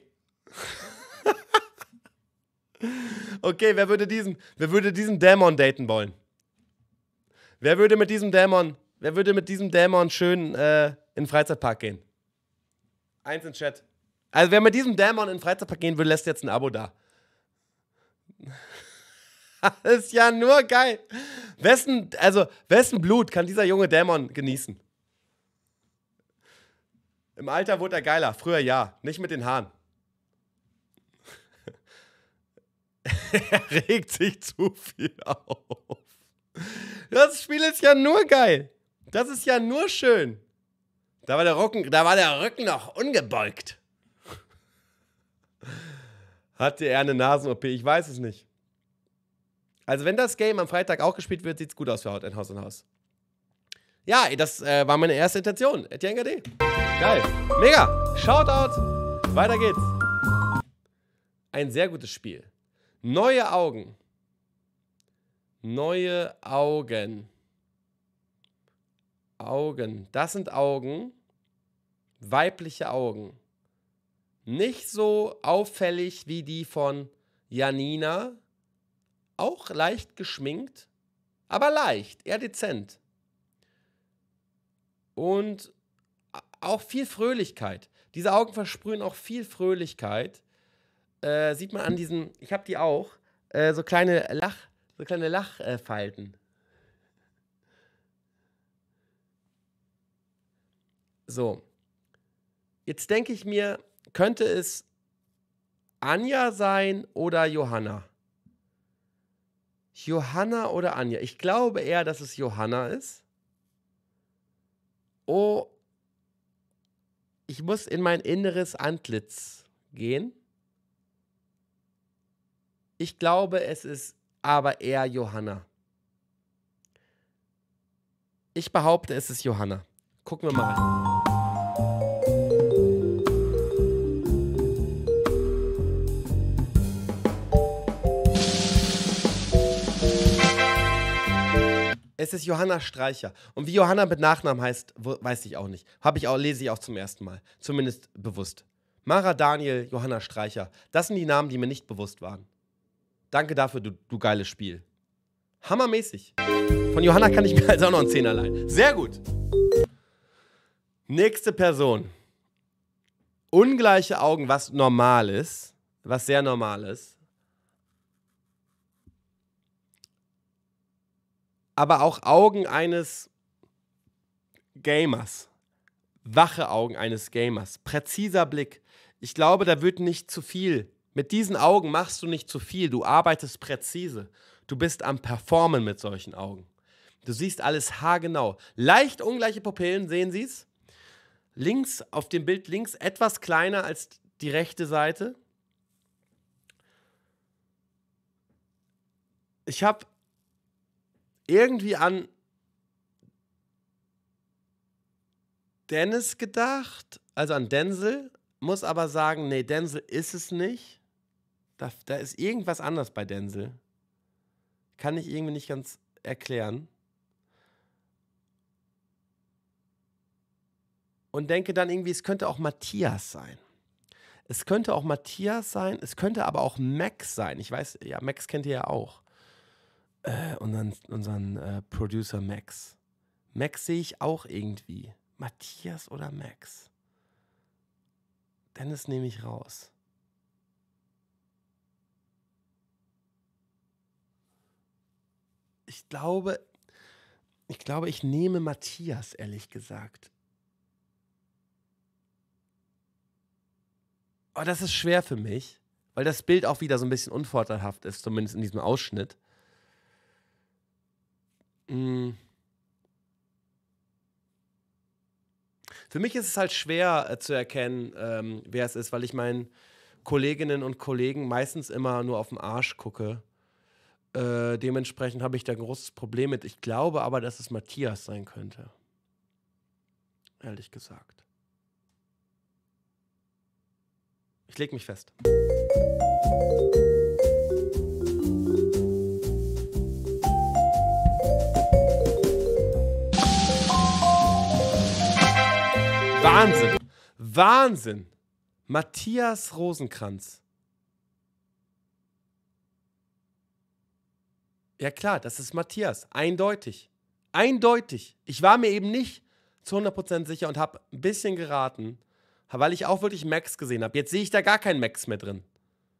Okay, wer würde diesen, wer würde diesen Dämon daten wollen? Wer würde mit diesem Dämon, wer würde mit diesem Dämon schön äh, in den Freizeitpark gehen? Eins in Chat. Also wer mit diesem Dämon in den Freizeitpark gehen will, lässt jetzt ein Abo da. Das ist ja nur geil. Wessen, also, wessen Blut kann dieser junge Dämon genießen? Im Alter wurde er geiler. Früher ja. Nicht mit den Haaren. Er regt sich zu viel auf. Das Spiel ist ja nur geil. Das ist ja nur schön. Da war der Rücken, da war der Rücken noch ungebeugt. Hatte er eine Nasen-O P? Ich weiß es nicht. Also wenn das Game am Freitag auch gespielt wird, sieht es gut aus für Haut in Haus und Haus. Ja, das äh, war meine erste Intention. Etienne Gade. Geil. Mega. Shoutout. Weiter geht's. Ein sehr gutes Spiel. Neue Augen. Neue Augen. Augen. Das sind Augen. Weibliche Augen. Nicht so auffällig wie die von Janina. Auch leicht geschminkt, aber leicht, eher dezent. Und auch viel Fröhlichkeit. Diese Augen versprühen auch viel Fröhlichkeit. Äh, sieht man an diesen, ich habe die auch, äh, so kleine Lach, so kleine Lachfalten. So. Jetzt denke ich mir, könnte es Anja sein oder Johanna? Johanna oder Anja? Ich glaube eher, dass es Johanna ist. Oh, ich muss in mein inneres Antlitz gehen. Ich glaube, es ist aber eher Johanna. Ich behaupte, es ist Johanna. Gucken wir mal rein. Es ist Johanna Streicher. Und wie Johanna mit Nachnamen heißt, wo- weiß ich auch nicht. Habe ich auch, lese ich auch zum ersten Mal. Zumindest bewusst. Mara Daniel, Johanna Streicher. Das sind die Namen, die mir nicht bewusst waren. Danke dafür, du, du geiles Spiel. Hammermäßig. Von Johanna kann ich mir also auch noch einen Zehner leihen. Sehr gut. Nächste Person. Ungleiche Augen, was normal ist. Was sehr normal ist. Aber auch Augen eines Gamers. Wache Augen eines Gamers. Präziser Blick. Ich glaube, da wird nicht zu viel. Mit diesen Augen machst du nicht zu viel. Du arbeitest präzise. Du bist am Performen mit solchen Augen. Du siehst alles haargenau. Leicht ungleiche Pupillen, sehen Sie es? Links, auf dem Bild links, etwas kleiner als die rechte Seite. Ich habe irgendwie an Dennis gedacht, also an Denzel, muss aber sagen, nee, Denzel ist es nicht. Da, da ist irgendwas anders bei Denzel. Kann ich irgendwie nicht ganz erklären. Und denke dann irgendwie, es könnte auch Matthias sein. Es könnte auch Matthias sein, es könnte aber auch Max sein. Ich weiß, ja, Max kennt ihr ja auch. Äh, unseren unseren äh, Producer Max. Max sehe ich auch irgendwie. Matthias oder Max? Dennis nehme ich raus. Ich glaube, ich glaube, ich nehme Matthias, ehrlich gesagt. Aber das ist schwer für mich, weil das Bild auch wieder so ein bisschen unvorteilhaft ist, zumindest in diesem Ausschnitt. Mm. Für mich ist es halt schwer äh, zu erkennen, ähm, wer es ist, weil ich meinen Kolleginnen und Kollegen meistens immer nur auf den Arsch gucke. Äh, dementsprechend habe ich da ein großes Problem mit. Ich glaube aber, dass es Matthias sein könnte. Ehrlich gesagt. Ich leg mich fest. Wahnsinn. Wahnsinn. Matthias Rosenkranz. Ja klar, das ist Matthias. Eindeutig. Eindeutig. Ich war mir eben nicht zu hundert Prozent sicher und habe ein bisschen geraten, weil ich auch wirklich Max gesehen habe. Jetzt sehe ich da gar keinen Max mehr drin.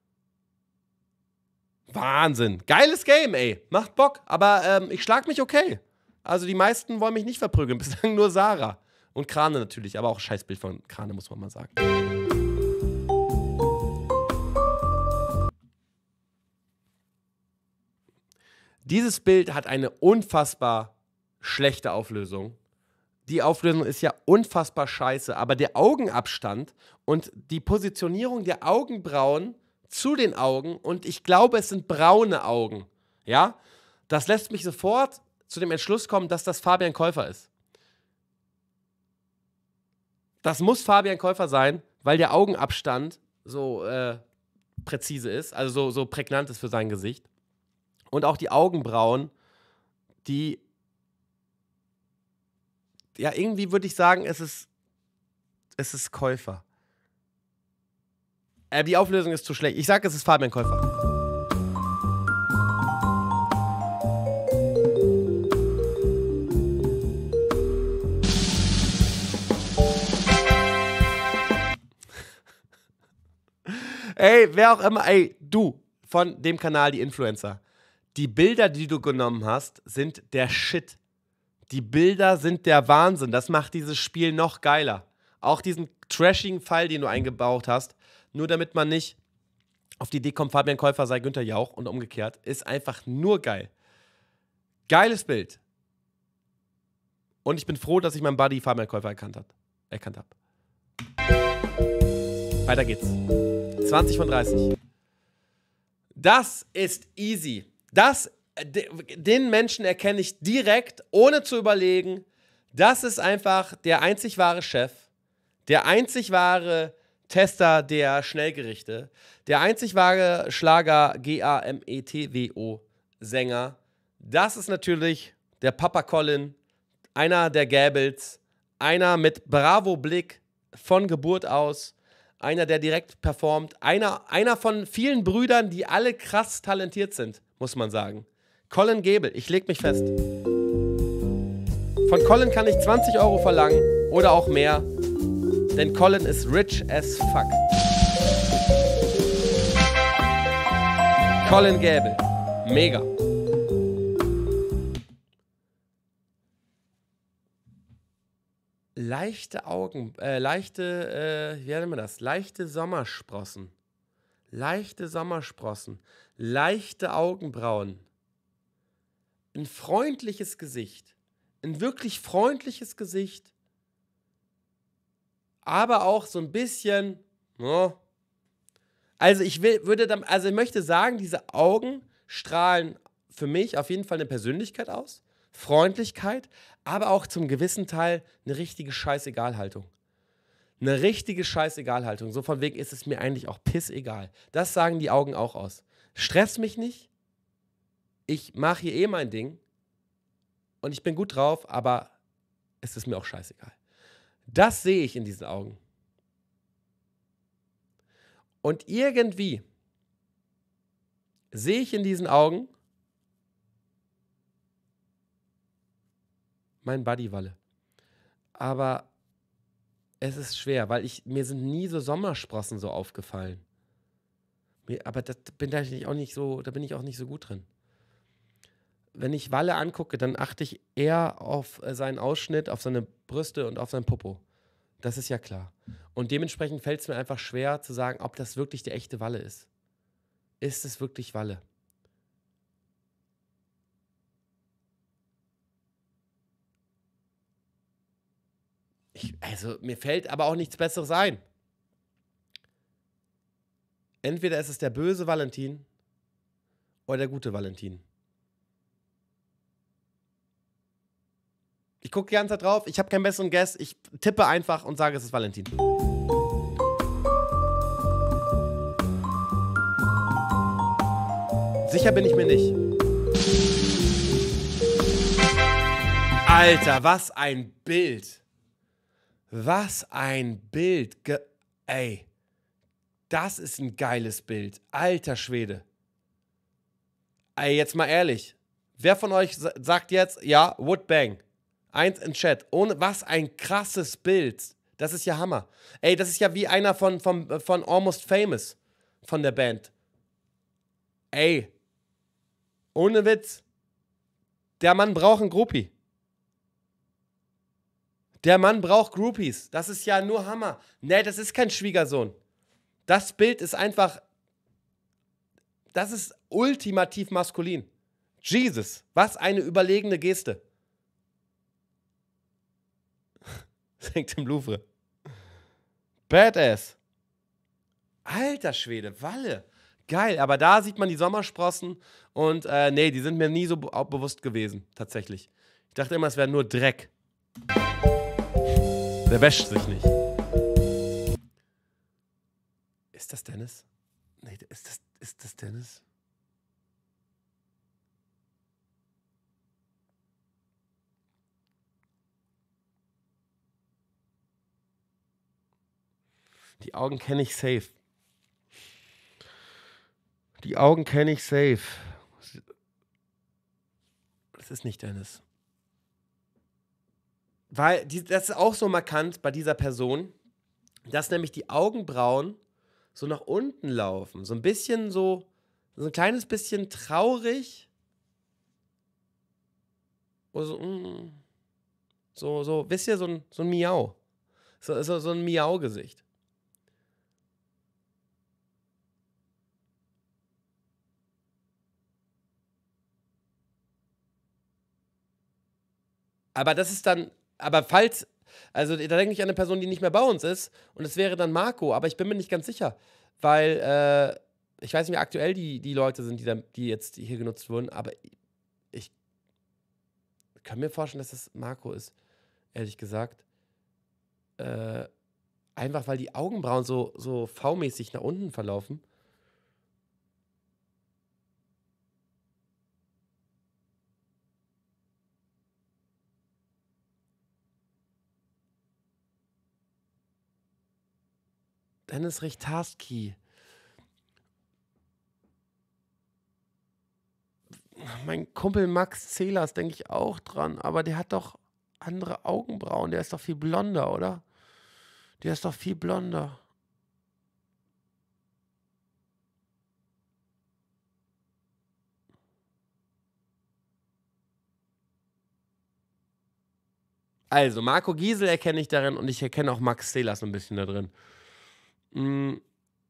Wahnsinn. Geiles Game, ey. Macht Bock. Aber ähm, ich schlag mich okay. Also die meisten wollen mich nicht verprügeln. Bislang nur Sarah. Und Krane natürlich. Aber auch ein Scheißbild von Krane, muss man mal sagen. Dieses Bild hat eine unfassbar schlechte Auflösung. Die Auflösung ist ja unfassbar scheiße, aber der Augenabstand und die Positionierung der Augenbrauen zu den Augen, und ich glaube, es sind braune Augen, ja, das lässt mich sofort zu dem Entschluss kommen, dass das Fabian Käufer ist. Das muss Fabian Käufer sein, weil der Augenabstand so äh, präzise ist, also so, so prägnant ist für sein Gesicht. Und auch die Augenbrauen, die, ja, irgendwie würde ich sagen, es ist, es ist Käufer. Äh, die Auflösung ist zu schlecht. Ich sage, es ist Fabian Käufer. Ey, wer auch immer, ey, du von dem Kanal, die Influencer. Die Bilder, die du genommen hast, sind der Shit. Die Bilder sind der Wahnsinn. Das macht dieses Spiel noch geiler. Auch diesen trashigen Fall, den du eingebaut hast, nur damit man nicht auf die Idee kommt, Fabian Käufer sei Günther Jauch und umgekehrt, ist einfach nur geil. Geiles Bild. Und ich bin froh, dass ich meinen Buddy Fabian Käufer erkannt habe. Erkannt habe. Weiter geht's. zwanzig von dreißig. Das ist easy. Das, den Menschen erkenne ich direkt, ohne zu überlegen. Das ist einfach der einzig wahre Chef, der einzig wahre Tester der Schnellgerichte, der einzig wahre Schlager G A M E T W O Sänger. Das ist natürlich der Papa Colin, einer der Gäbels, einer mit Bravo-Blick von Geburt aus, einer, der direkt performt, einer, einer von vielen Brüdern, die alle krass talentiert sind, muss man sagen. Colin Gäbel, ich leg mich fest. Von Colin kann ich zwanzig Euro verlangen oder auch mehr, denn Colin ist rich as fuck. Colin Gäbel, mega. Leichte Augen, äh, leichte, äh, wie nennt man das? Leichte Sommersprossen. Leichte Sommersprossen. Leichte Augenbrauen. Ein freundliches Gesicht. Ein wirklich freundliches Gesicht. Aber auch so ein bisschen, oh. Also ich will, würde dann, also ich möchte sagen, diese Augen strahlen für mich auf jeden Fall eine Persönlichkeit aus. Freundlichkeit, aber auch zum gewissen Teil eine richtige Scheißegalhaltung. Eine richtige Scheißegalhaltung. So von wegen ist es mir eigentlich auch pissegal. Das sagen die Augen auch aus. Stress mich nicht. Ich mache hier eh mein Ding. Und ich bin gut drauf, aber es ist mir auch scheißegal. Das sehe ich in diesen Augen. Und irgendwie sehe ich in diesen Augen mein Buddy-Walle. Aber es ist schwer, weil ich, mir sind nie so Sommersprossen so aufgefallen. Mir, aber das bin da ich auch nicht so, da bin ich auch nicht so gut drin. Wenn ich Walle angucke, dann achte ich eher auf seinen Ausschnitt, auf seine Brüste und auf sein Popo. Das ist ja klar. Und dementsprechend fällt es mir einfach schwer zu sagen, ob das wirklich die echte Walle ist. Ist es wirklich Walle? Ich, also mir fällt aber auch nichts Besseres ein. Entweder ist es der böse Valentin oder der gute Valentin. Ich gucke die ganze Zeit drauf, ich habe keinen besseren Guess, ich tippe einfach und sage, es ist Valentin. Sicher bin ich mir nicht. Alter, was ein Bild. Was ein Bild. Ge Ey, das ist ein geiles Bild. Alter Schwede. Ey, jetzt mal ehrlich. Wer von euch sagt jetzt, ja, Woodbang? Eins in Chat. Ohne, was ein krasses Bild. Das ist ja Hammer. Ey, das ist ja wie einer von, von, von Almost Famous. Von der Band. Ey. Ohne Witz. Der Mann braucht einen Groupie. Der Mann braucht Groupies. Das ist ja nur Hammer. Nee, das ist kein Schwiegersohn. Das Bild ist einfach... Das ist ultimativ maskulin. Jesus, was eine überlegene Geste. Das hängt im Louvre. Badass. Alter Schwede, Walle. Geil, aber da sieht man die Sommersprossen und äh, nee, die sind mir nie so be bewusst gewesen, tatsächlich. Ich dachte immer, es wäre nur Dreck. Der wäscht sich nicht. Ist das Dennis? Nee, ist das, ist das Dennis? Die Augen kenne ich safe. Die Augen kenne ich safe. Das ist nicht Dennis. Weil, die, das ist auch so markant bei dieser Person, dass nämlich die Augenbrauen so nach unten laufen. So ein bisschen so, so ein kleines bisschen traurig. Oder so, mm, so, so, wisst ihr, so ein, so ein Miau. So, so, so ein Miau-Gesicht. Aber das ist dann, aber falls, also da denke ich an eine Person, die nicht mehr bei uns ist und es wäre dann Marco, aber ich bin mir nicht ganz sicher, weil äh, ich weiß nicht, wie aktuell die, die Leute sind, die, dann, die jetzt hier genutzt wurden, aber ich kann mir vorstellen, dass das Marco ist, ehrlich gesagt. Äh, einfach, weil die Augenbrauen so, so V-mäßig nach unten verlaufen. Dennis Richtarski. Mein Kumpel Max Zählers, denke ich auch dran. Aber der hat doch andere Augenbrauen. Der ist doch viel blonder, oder? Der ist doch viel blonder. Also, Marco Giesel erkenne ich darin und ich erkenne auch Max Zählers ein bisschen da drin. Mm.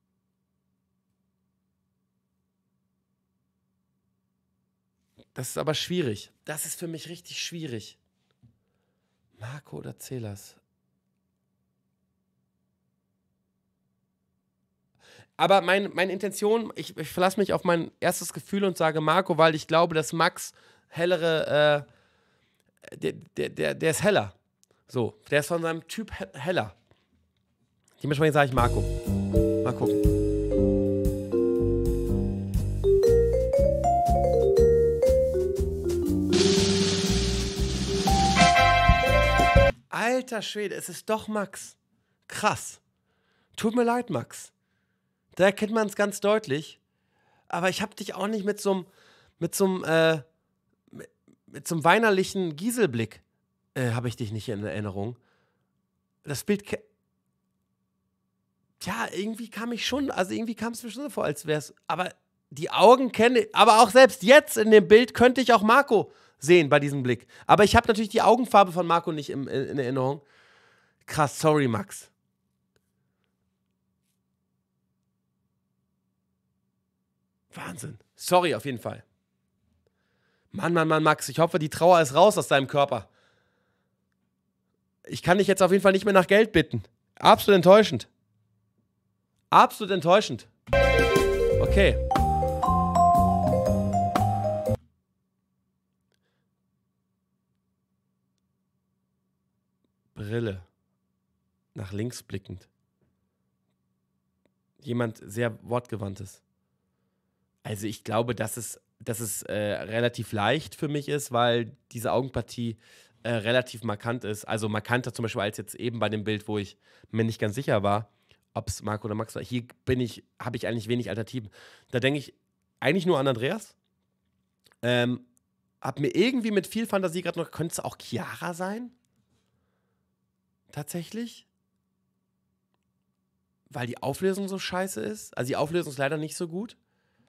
Das ist aber schwierig. Das ist für mich richtig schwierig. Marco oder Zählers? Aber mein, meine Intention, ich, ich verlasse mich auf mein erstes Gefühl und sage Marco, weil ich glaube, dass Max hellere, äh, der, der, der, der ist heller. So, der ist von seinem Typ he heller. Dementsprechend sage ich Marco. Mal gucken. Alter Schwede, es ist doch Max. Krass. Tut mir leid, Max. Da erkennt man es ganz deutlich. Aber ich habe dich auch nicht mit so einem mit so einem äh, mit, mit so einem weinerlichen Gieselblick äh, habe ich dich nicht in Erinnerung. Das Bild, ja, irgendwie kam ich schon, also irgendwie kam es mir schon so vor, als wäre es, aber die Augen kenne ich, aber auch selbst jetzt in dem Bild könnte ich auch Marco sehen bei diesem Blick. Aber ich habe natürlich die Augenfarbe von Marco nicht im, in, in Erinnerung. Krass, sorry, Max. Wahnsinn. Sorry, auf jeden Fall. Mann, Mann, Mann, Max, ich hoffe, die Trauer ist raus aus deinem Körper. Ich kann dich jetzt auf jeden Fall nicht mehr nach Geld bitten. Absolut enttäuschend. Absolut enttäuschend. Okay. Brille. Nach links blickend. Jemand sehr wortgewandtes. Also ich glaube, dass es, dass es äh, relativ leicht für mich ist, weil diese Augenpartie äh, relativ markant ist. Also markanter zum Beispiel als jetzt eben bei dem Bild, wo ich mir nicht ganz sicher war, ob es Marco oder Max war. Hier bin ich, habe ich eigentlich wenig Alternativen. Da denke ich eigentlich nur an Andreas. Ähm, hab mir irgendwie mit viel Fantasie gerade noch, könnte es auch Chiara sein? Tatsächlich? Weil die Auflösung so scheiße ist. Also die Auflösung ist leider nicht so gut.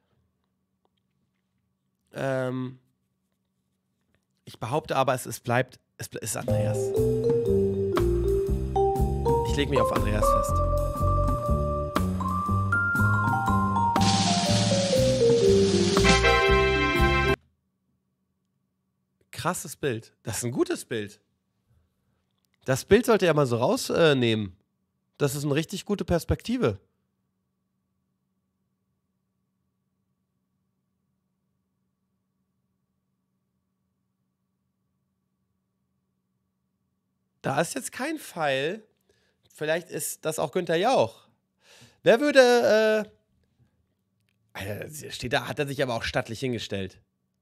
Ähm, ich behaupte aber, es, es bleibt, es ist Andreas. Ich lege mich auf Andreas fest. Krasses Bild. Das ist ein gutes Bild. Das Bild sollte er mal so rausnehmen. Das ist eine richtig gute Perspektive. Da ist jetzt kein Pfeil. Vielleicht ist das auch Günther Jauch. Wer würde, äh, Alter, steht da, hat er sich aber auch stattlich hingestellt.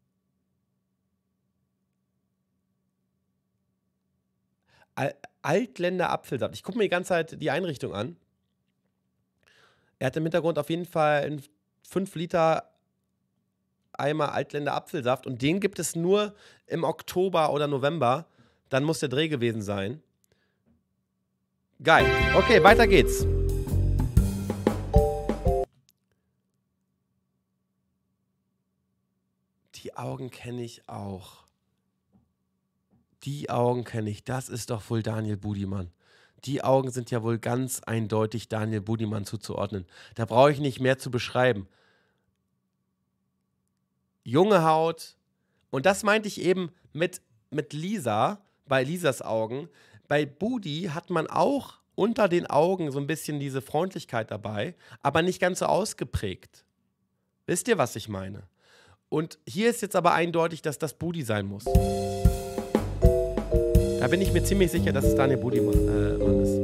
Al Altländer Apfelsaft. Ich gucke mir die ganze Zeit die Einrichtung an. Er hat im Hintergrund auf jeden Fall einen fünf Liter Eimer Altländer Apfelsaft und den gibt es nur im Oktober oder November. Dann muss der Dreh gewesen sein. Geil. Okay, weiter geht's. Die Augen kenne ich auch. Die Augen kenne ich. Das ist doch wohl Daniel Budimann. Die Augen sind ja wohl ganz eindeutig Daniel Budimann zuzuordnen. Da brauche ich nicht mehr zu beschreiben. Junge Haut. Und das meinte ich eben mit, mit Lisa, bei Lisas Augen. Bei Budi hat man auch unter den Augen so ein bisschen diese Freundlichkeit dabei, aber nicht ganz so ausgeprägt. Wisst ihr, was ich meine? Und hier ist jetzt aber eindeutig, dass das Budi sein muss. Da bin ich mir ziemlich sicher, dass es Daniel Budimann äh, Mann ist.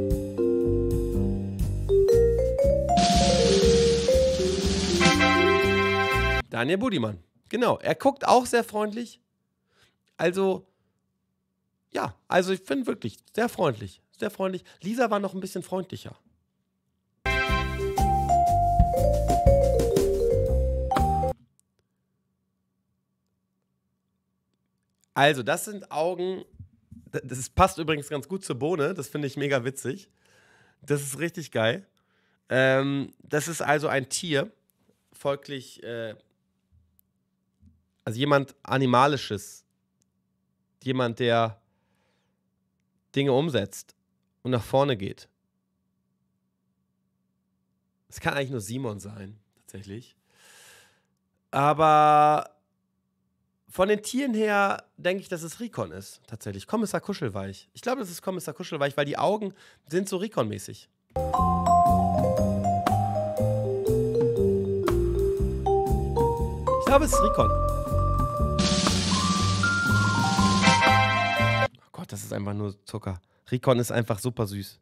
Daniel Budimann. Genau, er guckt auch sehr freundlich. Also, ja, also ich finde wirklich sehr freundlich. Sehr freundlich. Lisa war noch ein bisschen freundlicher. Also, das sind Augen. Das passt übrigens ganz gut zur Bohne. Das finde ich mega witzig. Das ist richtig geil. Ähm, das ist also ein Tier, folglich, äh, also jemand Animalisches. Jemand, der Dinge umsetzt und nach vorne geht. Es kann eigentlich nur Simon sein, tatsächlich. Aber von den Tieren her denke ich, dass es Rikon ist, tatsächlich. Kommissar Kuschelweich. Ich glaube, das ist Kommissar Kuschelweich, weil die Augen sind so Rikon-mäßig. Ich glaube, es ist Rikon. Oh Gott, das ist einfach nur Zucker. Rikon ist einfach super süß.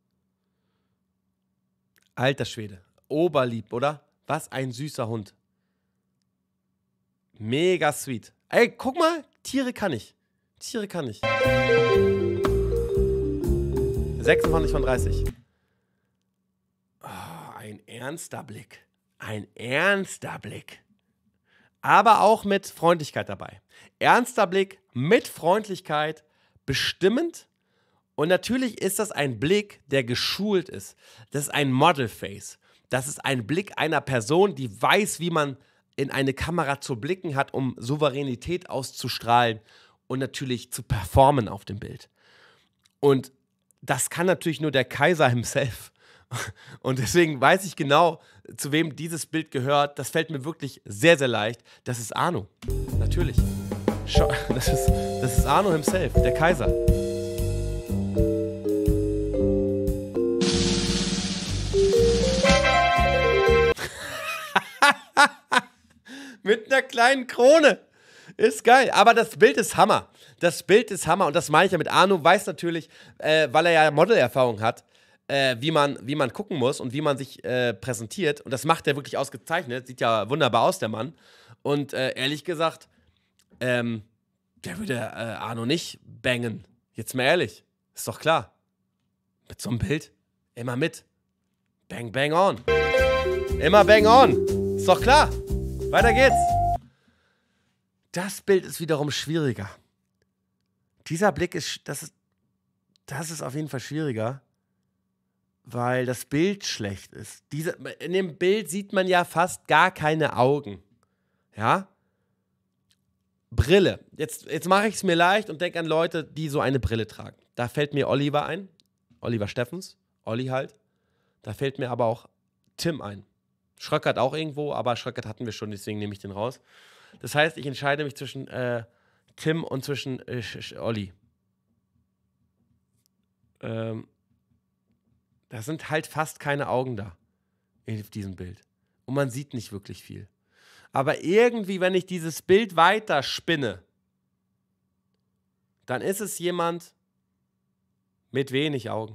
Alter Schwede. Oberlieb, oder? Was ein süßer Hund. Mega sweet. Ey, guck mal, Tiere kann ich. Tiere kann ich. sechsundzwanzig von dreißig. Oh, ein ernster Blick. Ein ernster Blick. Aber auch mit Freundlichkeit dabei. Ernster Blick mit Freundlichkeit, bestimmend. Und natürlich ist das ein Blick, der geschult ist. Das ist ein Model-Face. Das ist ein Blick einer Person, die weiß, wie man in eine Kamera zu blicken hat, um Souveränität auszustrahlen und natürlich zu performen auf dem Bild. Und das kann natürlich nur der Kaiser himself. Und deswegen weiß ich genau, zu wem dieses Bild gehört. Das fällt mir wirklich sehr, sehr leicht. Das ist Arno. Natürlich. Das ist, das ist Arno himself, der Kaiser. Mit einer kleinen Krone. Ist geil. Aber das Bild ist Hammer. Das Bild ist Hammer. Und das meine ich ja mit Arno. Weiß natürlich, äh, weil er ja Modelerfahrung hat, äh, wie, man, wie man gucken muss und wie man sich äh, präsentiert. Und das macht er wirklich ausgezeichnet. Sieht ja wunderbar aus, der Mann. Und äh, ehrlich gesagt, ähm, der würde äh, Arno nicht bangen. Jetzt mal ehrlich. Ist doch klar. Mit so einem Bild immer mit. Bang, bang on. Immer bang on. Ist doch klar. Weiter geht's. Das Bild ist wiederum schwieriger. Dieser Blick ist, das ist, das ist auf jeden Fall schwieriger, weil das Bild schlecht ist. Diese, in dem Bild sieht man ja fast gar keine Augen. Ja? Brille. Jetzt, jetzt mache ich es mir leicht und denke an Leute, die so eine Brille tragen. Da fällt mir Oliver ein. Oliver Steffens. Olli halt. Da fällt mir aber auch Tim ein. Schröckert auch irgendwo, aber Schröckert hatten wir schon, deswegen nehme ich den raus. Das heißt, ich entscheide mich zwischen äh, Tim und zwischen äh, Olli. Ähm, da sind halt fast keine Augen da in diesem Bild. Und man sieht nicht wirklich viel. Aber irgendwie, wenn ich dieses Bild weiter spinne, dann ist es jemand mit wenig Augen.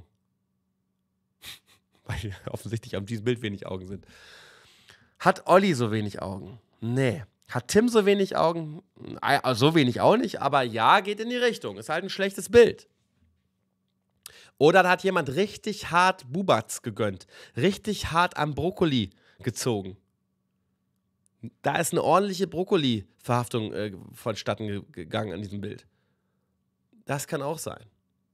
Weil offensichtlich auf diesem Bild wenig Augen sind. Hat Olli so wenig Augen? Nee. Hat Tim so wenig Augen? Also so wenig auch nicht, aber ja, geht in die Richtung. Ist halt ein schlechtes Bild. Oder da hat jemand richtig hart Bubatz gegönnt. Richtig hart am Brokkoli gezogen. Da ist eine ordentliche Brokkoli-Verhaftung äh, vonstatten ge- gegangen an diesem Bild. Das kann auch sein.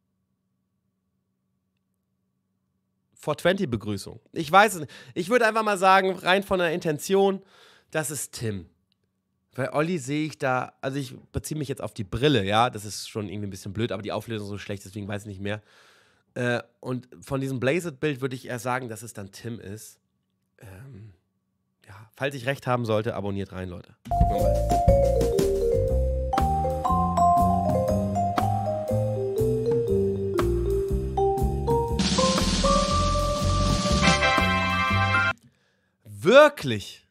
vier zwanzig-Begrüßung. Ich weiß es nicht. Ich würde einfach mal sagen, rein von der Intention, das ist Tim. Weil Olli sehe ich da, also ich beziehe mich jetzt auf die Brille, ja, das ist schon irgendwie ein bisschen blöd, aber die Auflösung ist so schlecht, deswegen weiß ich nicht mehr. Äh, und von diesem Blazed-Bild würde ich eher sagen, dass es dann Tim ist. Ähm, ja, falls ich recht haben sollte, abonniert rein, Leute. Gucken wir mal. Wirklich.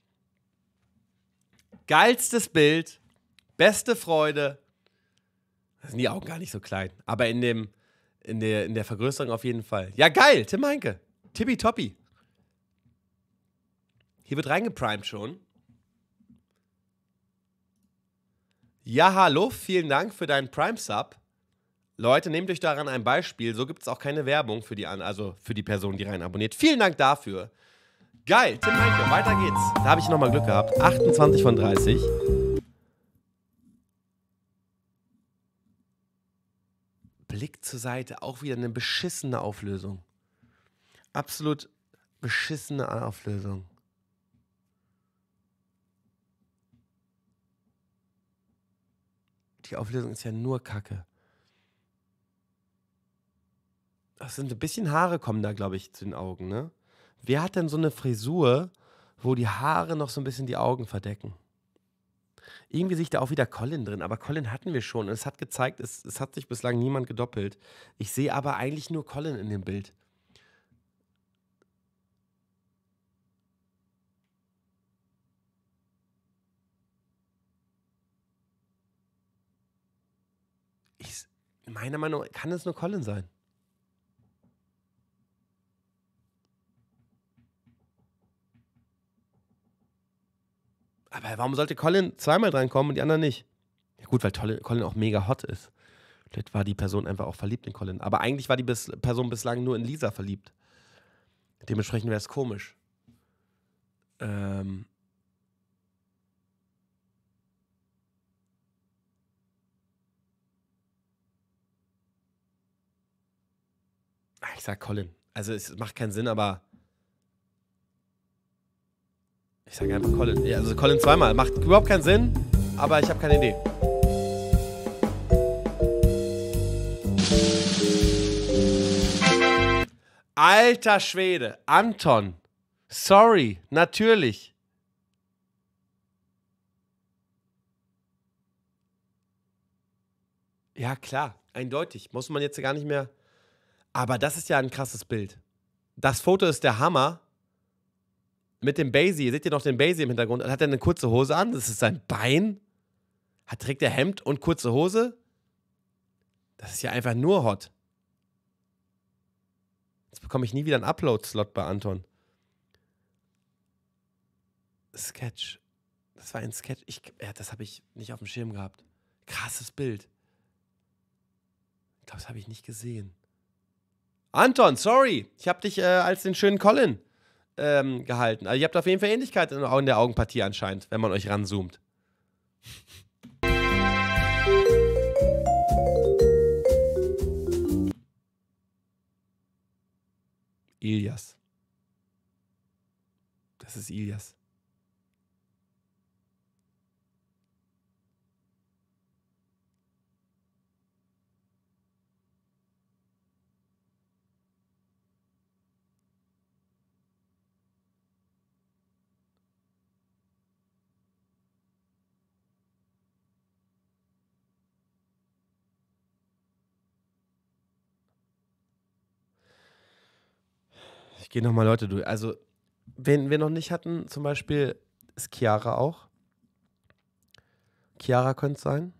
Geilstes Bild. Beste Freude. Da sind die Augen gar nicht so klein. Aber in, dem, in, der, in der Vergrößerung auf jeden Fall. Ja, geil. Tim Heinke. Tippitoppi. Hier wird reingeprimed schon. Ja, hallo. Vielen Dank für deinen Prime-Sub. Leute, nehmt euch daran ein Beispiel. So gibt es auch keine Werbung für die, also für die Person, die rein abonniert. Vielen Dank dafür. Geil, Tim Heinke, weiter geht's. Da habe ich nochmal Glück gehabt. achtundzwanzig von dreißig. zur Seite. Auch wieder eine beschissene Auflösung. Absolut beschissene Auflösung. Die Auflösung ist ja nur Kacke. Das sind ein bisschen Haare kommen da, glaube ich, zu den Augen, ne? Wer hat denn so eine Frisur, wo die Haare noch so ein bisschen die Augen verdecken? Irgendwie sehe ich da auch wieder Colin drin, aber Colin hatten wir schon. Und es hat gezeigt, es, es hat sich bislang niemand gedoppelt. Ich sehe aber eigentlich nur Colin in dem Bild. Ich, meiner Meinung nach kann es nur Colin sein. Aber warum sollte Colin zweimal drankommen und die anderen nicht? Ja gut, weil Colin auch mega hot ist. Vielleicht war die Person einfach auch verliebt in Colin. Aber eigentlich war die Bis- Person bislang nur in Lisa verliebt. Dementsprechend wäre es komisch. Ähm. Ah, Ich sag Colin. Also es macht keinen Sinn, aber ich sage einfach Colin. Ja, also Colin zweimal. Macht überhaupt keinen Sinn, aber ich habe keine Idee. Alter Schwede. Anton. Sorry. Natürlich. Ja, klar. Eindeutig. Muss man jetzt gar nicht mehr. Aber das ist ja ein krasses Bild. Das Foto ist der Hammer. Mit dem Basie. Seht ihr noch den Basie im Hintergrund? Hat er eine kurze Hose an? Das ist sein Bein. Hat, trägt er Hemd und kurze Hose? Das ist ja einfach nur hot. Jetzt bekomme ich nie wieder einen Upload-Slot bei Anton. Sketch. Das war ein Sketch. Ich, ja, das habe ich nicht auf dem Schirm gehabt. Krasses Bild. Ich glaube, das habe ich nicht gesehen. Anton, sorry. Ich habe dich äh, als den schönen Colin ähm, gehalten. Also ihr habt auf jeden Fall Ähnlichkeit in, in der Augenpartie anscheinend, wenn man euch ranzoomt. Ilias. Das ist Ilias. Ich gehe nochmal Leute durch. Also, wen wir noch nicht hatten, zum Beispiel ist Chiara auch. Chiara könnte es sein.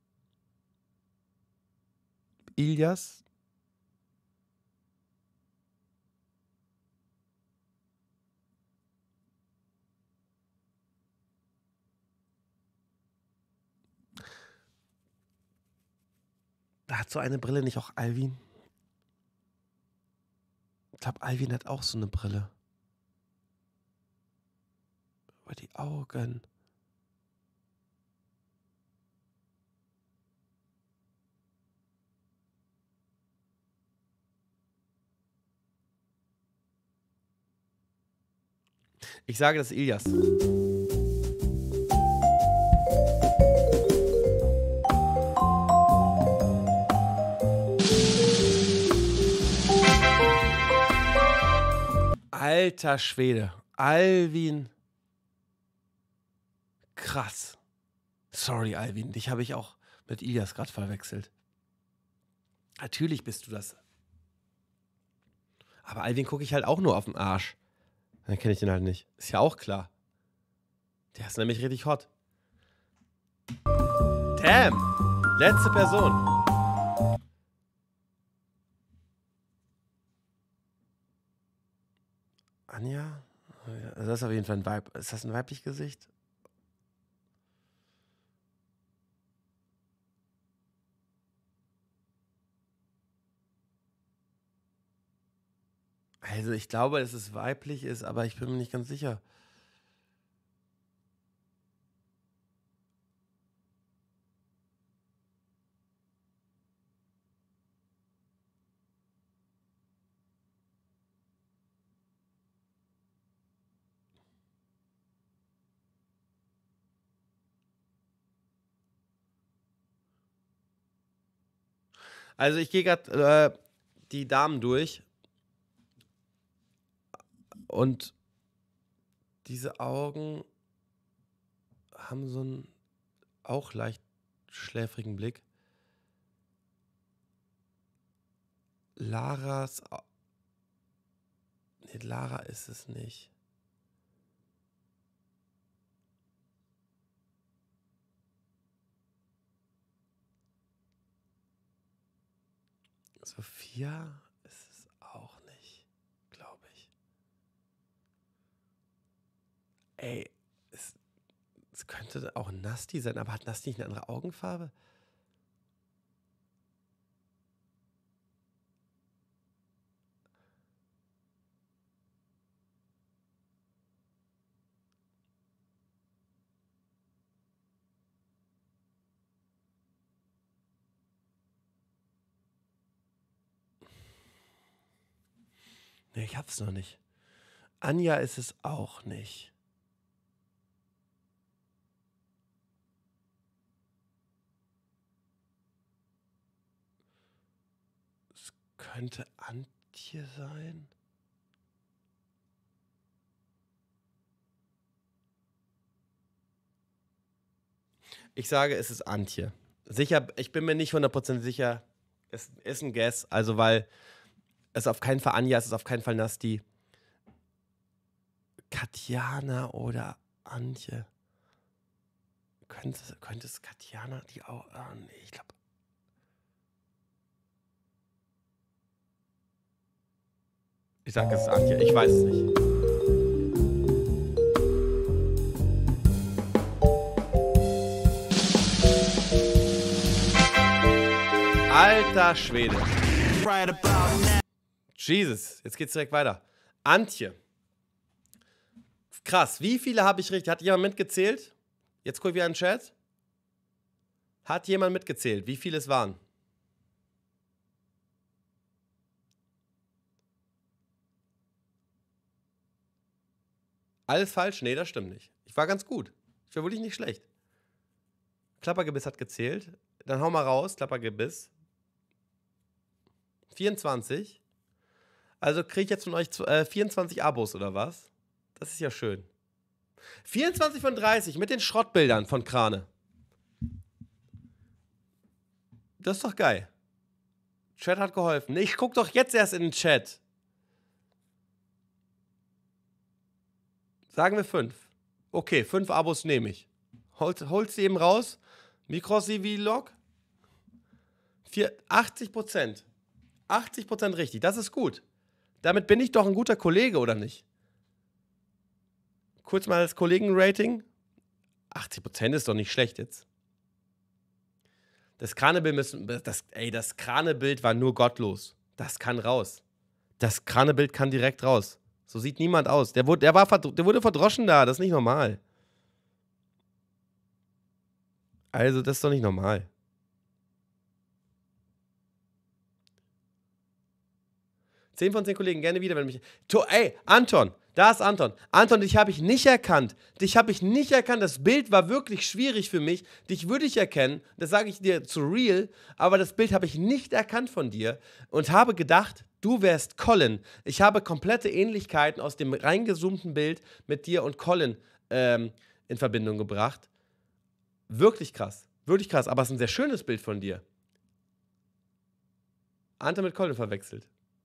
Ilias. Da hat so eine Brille nicht auch Alvin? Ich glaube, Alvin hat auch so eine Brille. Über die Augen. Ich sage, das ist Ilias. Alter Schwede. Alvin. Krass. Sorry, Alvin. Dich habe ich auch mit Ilias gerade verwechselt. Natürlich bist du das. Aber Alvin gucke ich halt auch nur auf den Arsch. Dann kenne ich den halt nicht. Ist ja auch klar. Der ist nämlich richtig hot. Damn. Letzte Person. Anja? Also das ist auf jeden Fall ein Weib. Ist das ein weibliches Gesicht? Also ich glaube, dass es weiblich ist, aber ich bin mir nicht ganz sicher. Also ich gehe gerade äh, die Damen durch und diese Augen haben so einen auch leicht schläfrigen Blick. Laras... Au- Nee, Lara ist es nicht. Sophia ist es auch nicht, glaube ich. Ey, es, es könnte auch Nasti sein, aber hat Nasti nicht eine andere Augenfarbe? Nee, ich hab's noch nicht. Anja ist es auch nicht. Es könnte Antje sein. Ich sage, es ist Antje. Sicher, ich bin mir nicht hundert Prozent sicher. Es ist ein Guess, also weil es auf keinen Fall Anja ist, es ist auf keinen Fall Nasti. Katjana oder Antje. Könnte, könnte es Katjana die auch. Ah, nee, ich glaube. Ich sage, es ist Antje. Ich weiß es nicht. Alter Schwede. Jesus, jetzt geht's direkt weiter. Antje. Krass, wie viele habe ich richtig? Hat jemand mitgezählt? Jetzt guck ich wieder in den Chat. Hat jemand mitgezählt, wie viele es waren? Alles falsch? Nee, das stimmt nicht. Ich war ganz gut. Ich war wirklich nicht schlecht. Klappergebiss hat gezählt. Dann hau mal raus, Klappergebiss. vierundzwanzig. Also kriege ich jetzt von euch äh, vierundzwanzig Abos oder was? Das ist ja schön. vierundzwanzig von dreißig mit den Schrottbildern von Krane. Das ist doch geil. Chat hat geholfen. Ich guck doch jetzt erst in den Chat. Sagen wir fünf. Okay, fünf Abos nehme ich. Holt, holt sie eben raus. Mikro-C V-Log. achtzig Prozent. achtzig Prozent richtig. Das ist gut. Damit bin ich doch ein guter Kollege, oder nicht? Kurz mal das Kollegen-Rating. achtzig Prozent ist doch nicht schlecht jetzt. Das Kranebild müssen, das, ey, das Kranebild war nur gottlos. Das kann raus. Das Kranebild kann direkt raus. So sieht niemand aus. Der wurde, der war, der wurde verdroschen da. Das ist nicht normal. Also, das ist doch nicht normal. zehn von zehn Kollegen, gerne wieder, wenn mich... To, ey, Anton, da ist Anton. Anton, dich habe ich nicht erkannt. Dich habe ich nicht erkannt. Das Bild war wirklich schwierig für mich. Dich würde ich erkennen. Das sage ich dir zu real. Aber das Bild habe ich nicht erkannt von dir. Und habe gedacht, du wärst Colin. Ich habe komplette Ähnlichkeiten aus dem reingezoomten Bild mit dir und Colin ähm, in Verbindung gebracht. Wirklich krass. Wirklich krass. Aber es ist ein sehr schönes Bild von dir. Anton mit Colin verwechselt.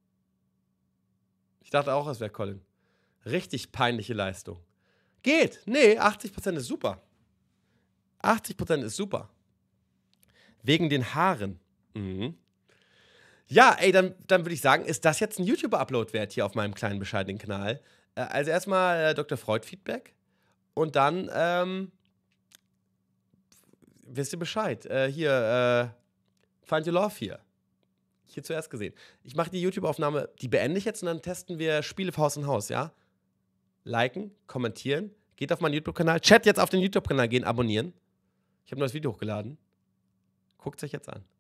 Ich dachte auch, es wäre Colin. Richtig peinliche Leistung. Geht. Nee, achtzig Prozent ist super. achtzig Prozent ist super. Wegen den Haaren. Mhm. Ja, ey, dann, dann würde ich sagen, ist das jetzt ein YouTuber-Upload wert hier auf meinem kleinen, bescheidenen Kanal. Äh, also erstmal äh, Doktor Freud-Feedback. Und dann, ähm, wisst ihr Bescheid. Äh, hier, äh, Find Your Love hier. Hier zuerst gesehen. Ich mache die YouTube-Aufnahme, die beende ich jetzt und dann testen wir Spiele für Haus und Haus, ja? Liken, kommentieren, geht auf meinen YouTube-Kanal, Chat jetzt auf den YouTube-Kanal gehen, abonnieren. Ich habe ein neues Video hochgeladen. Guckt es euch jetzt an.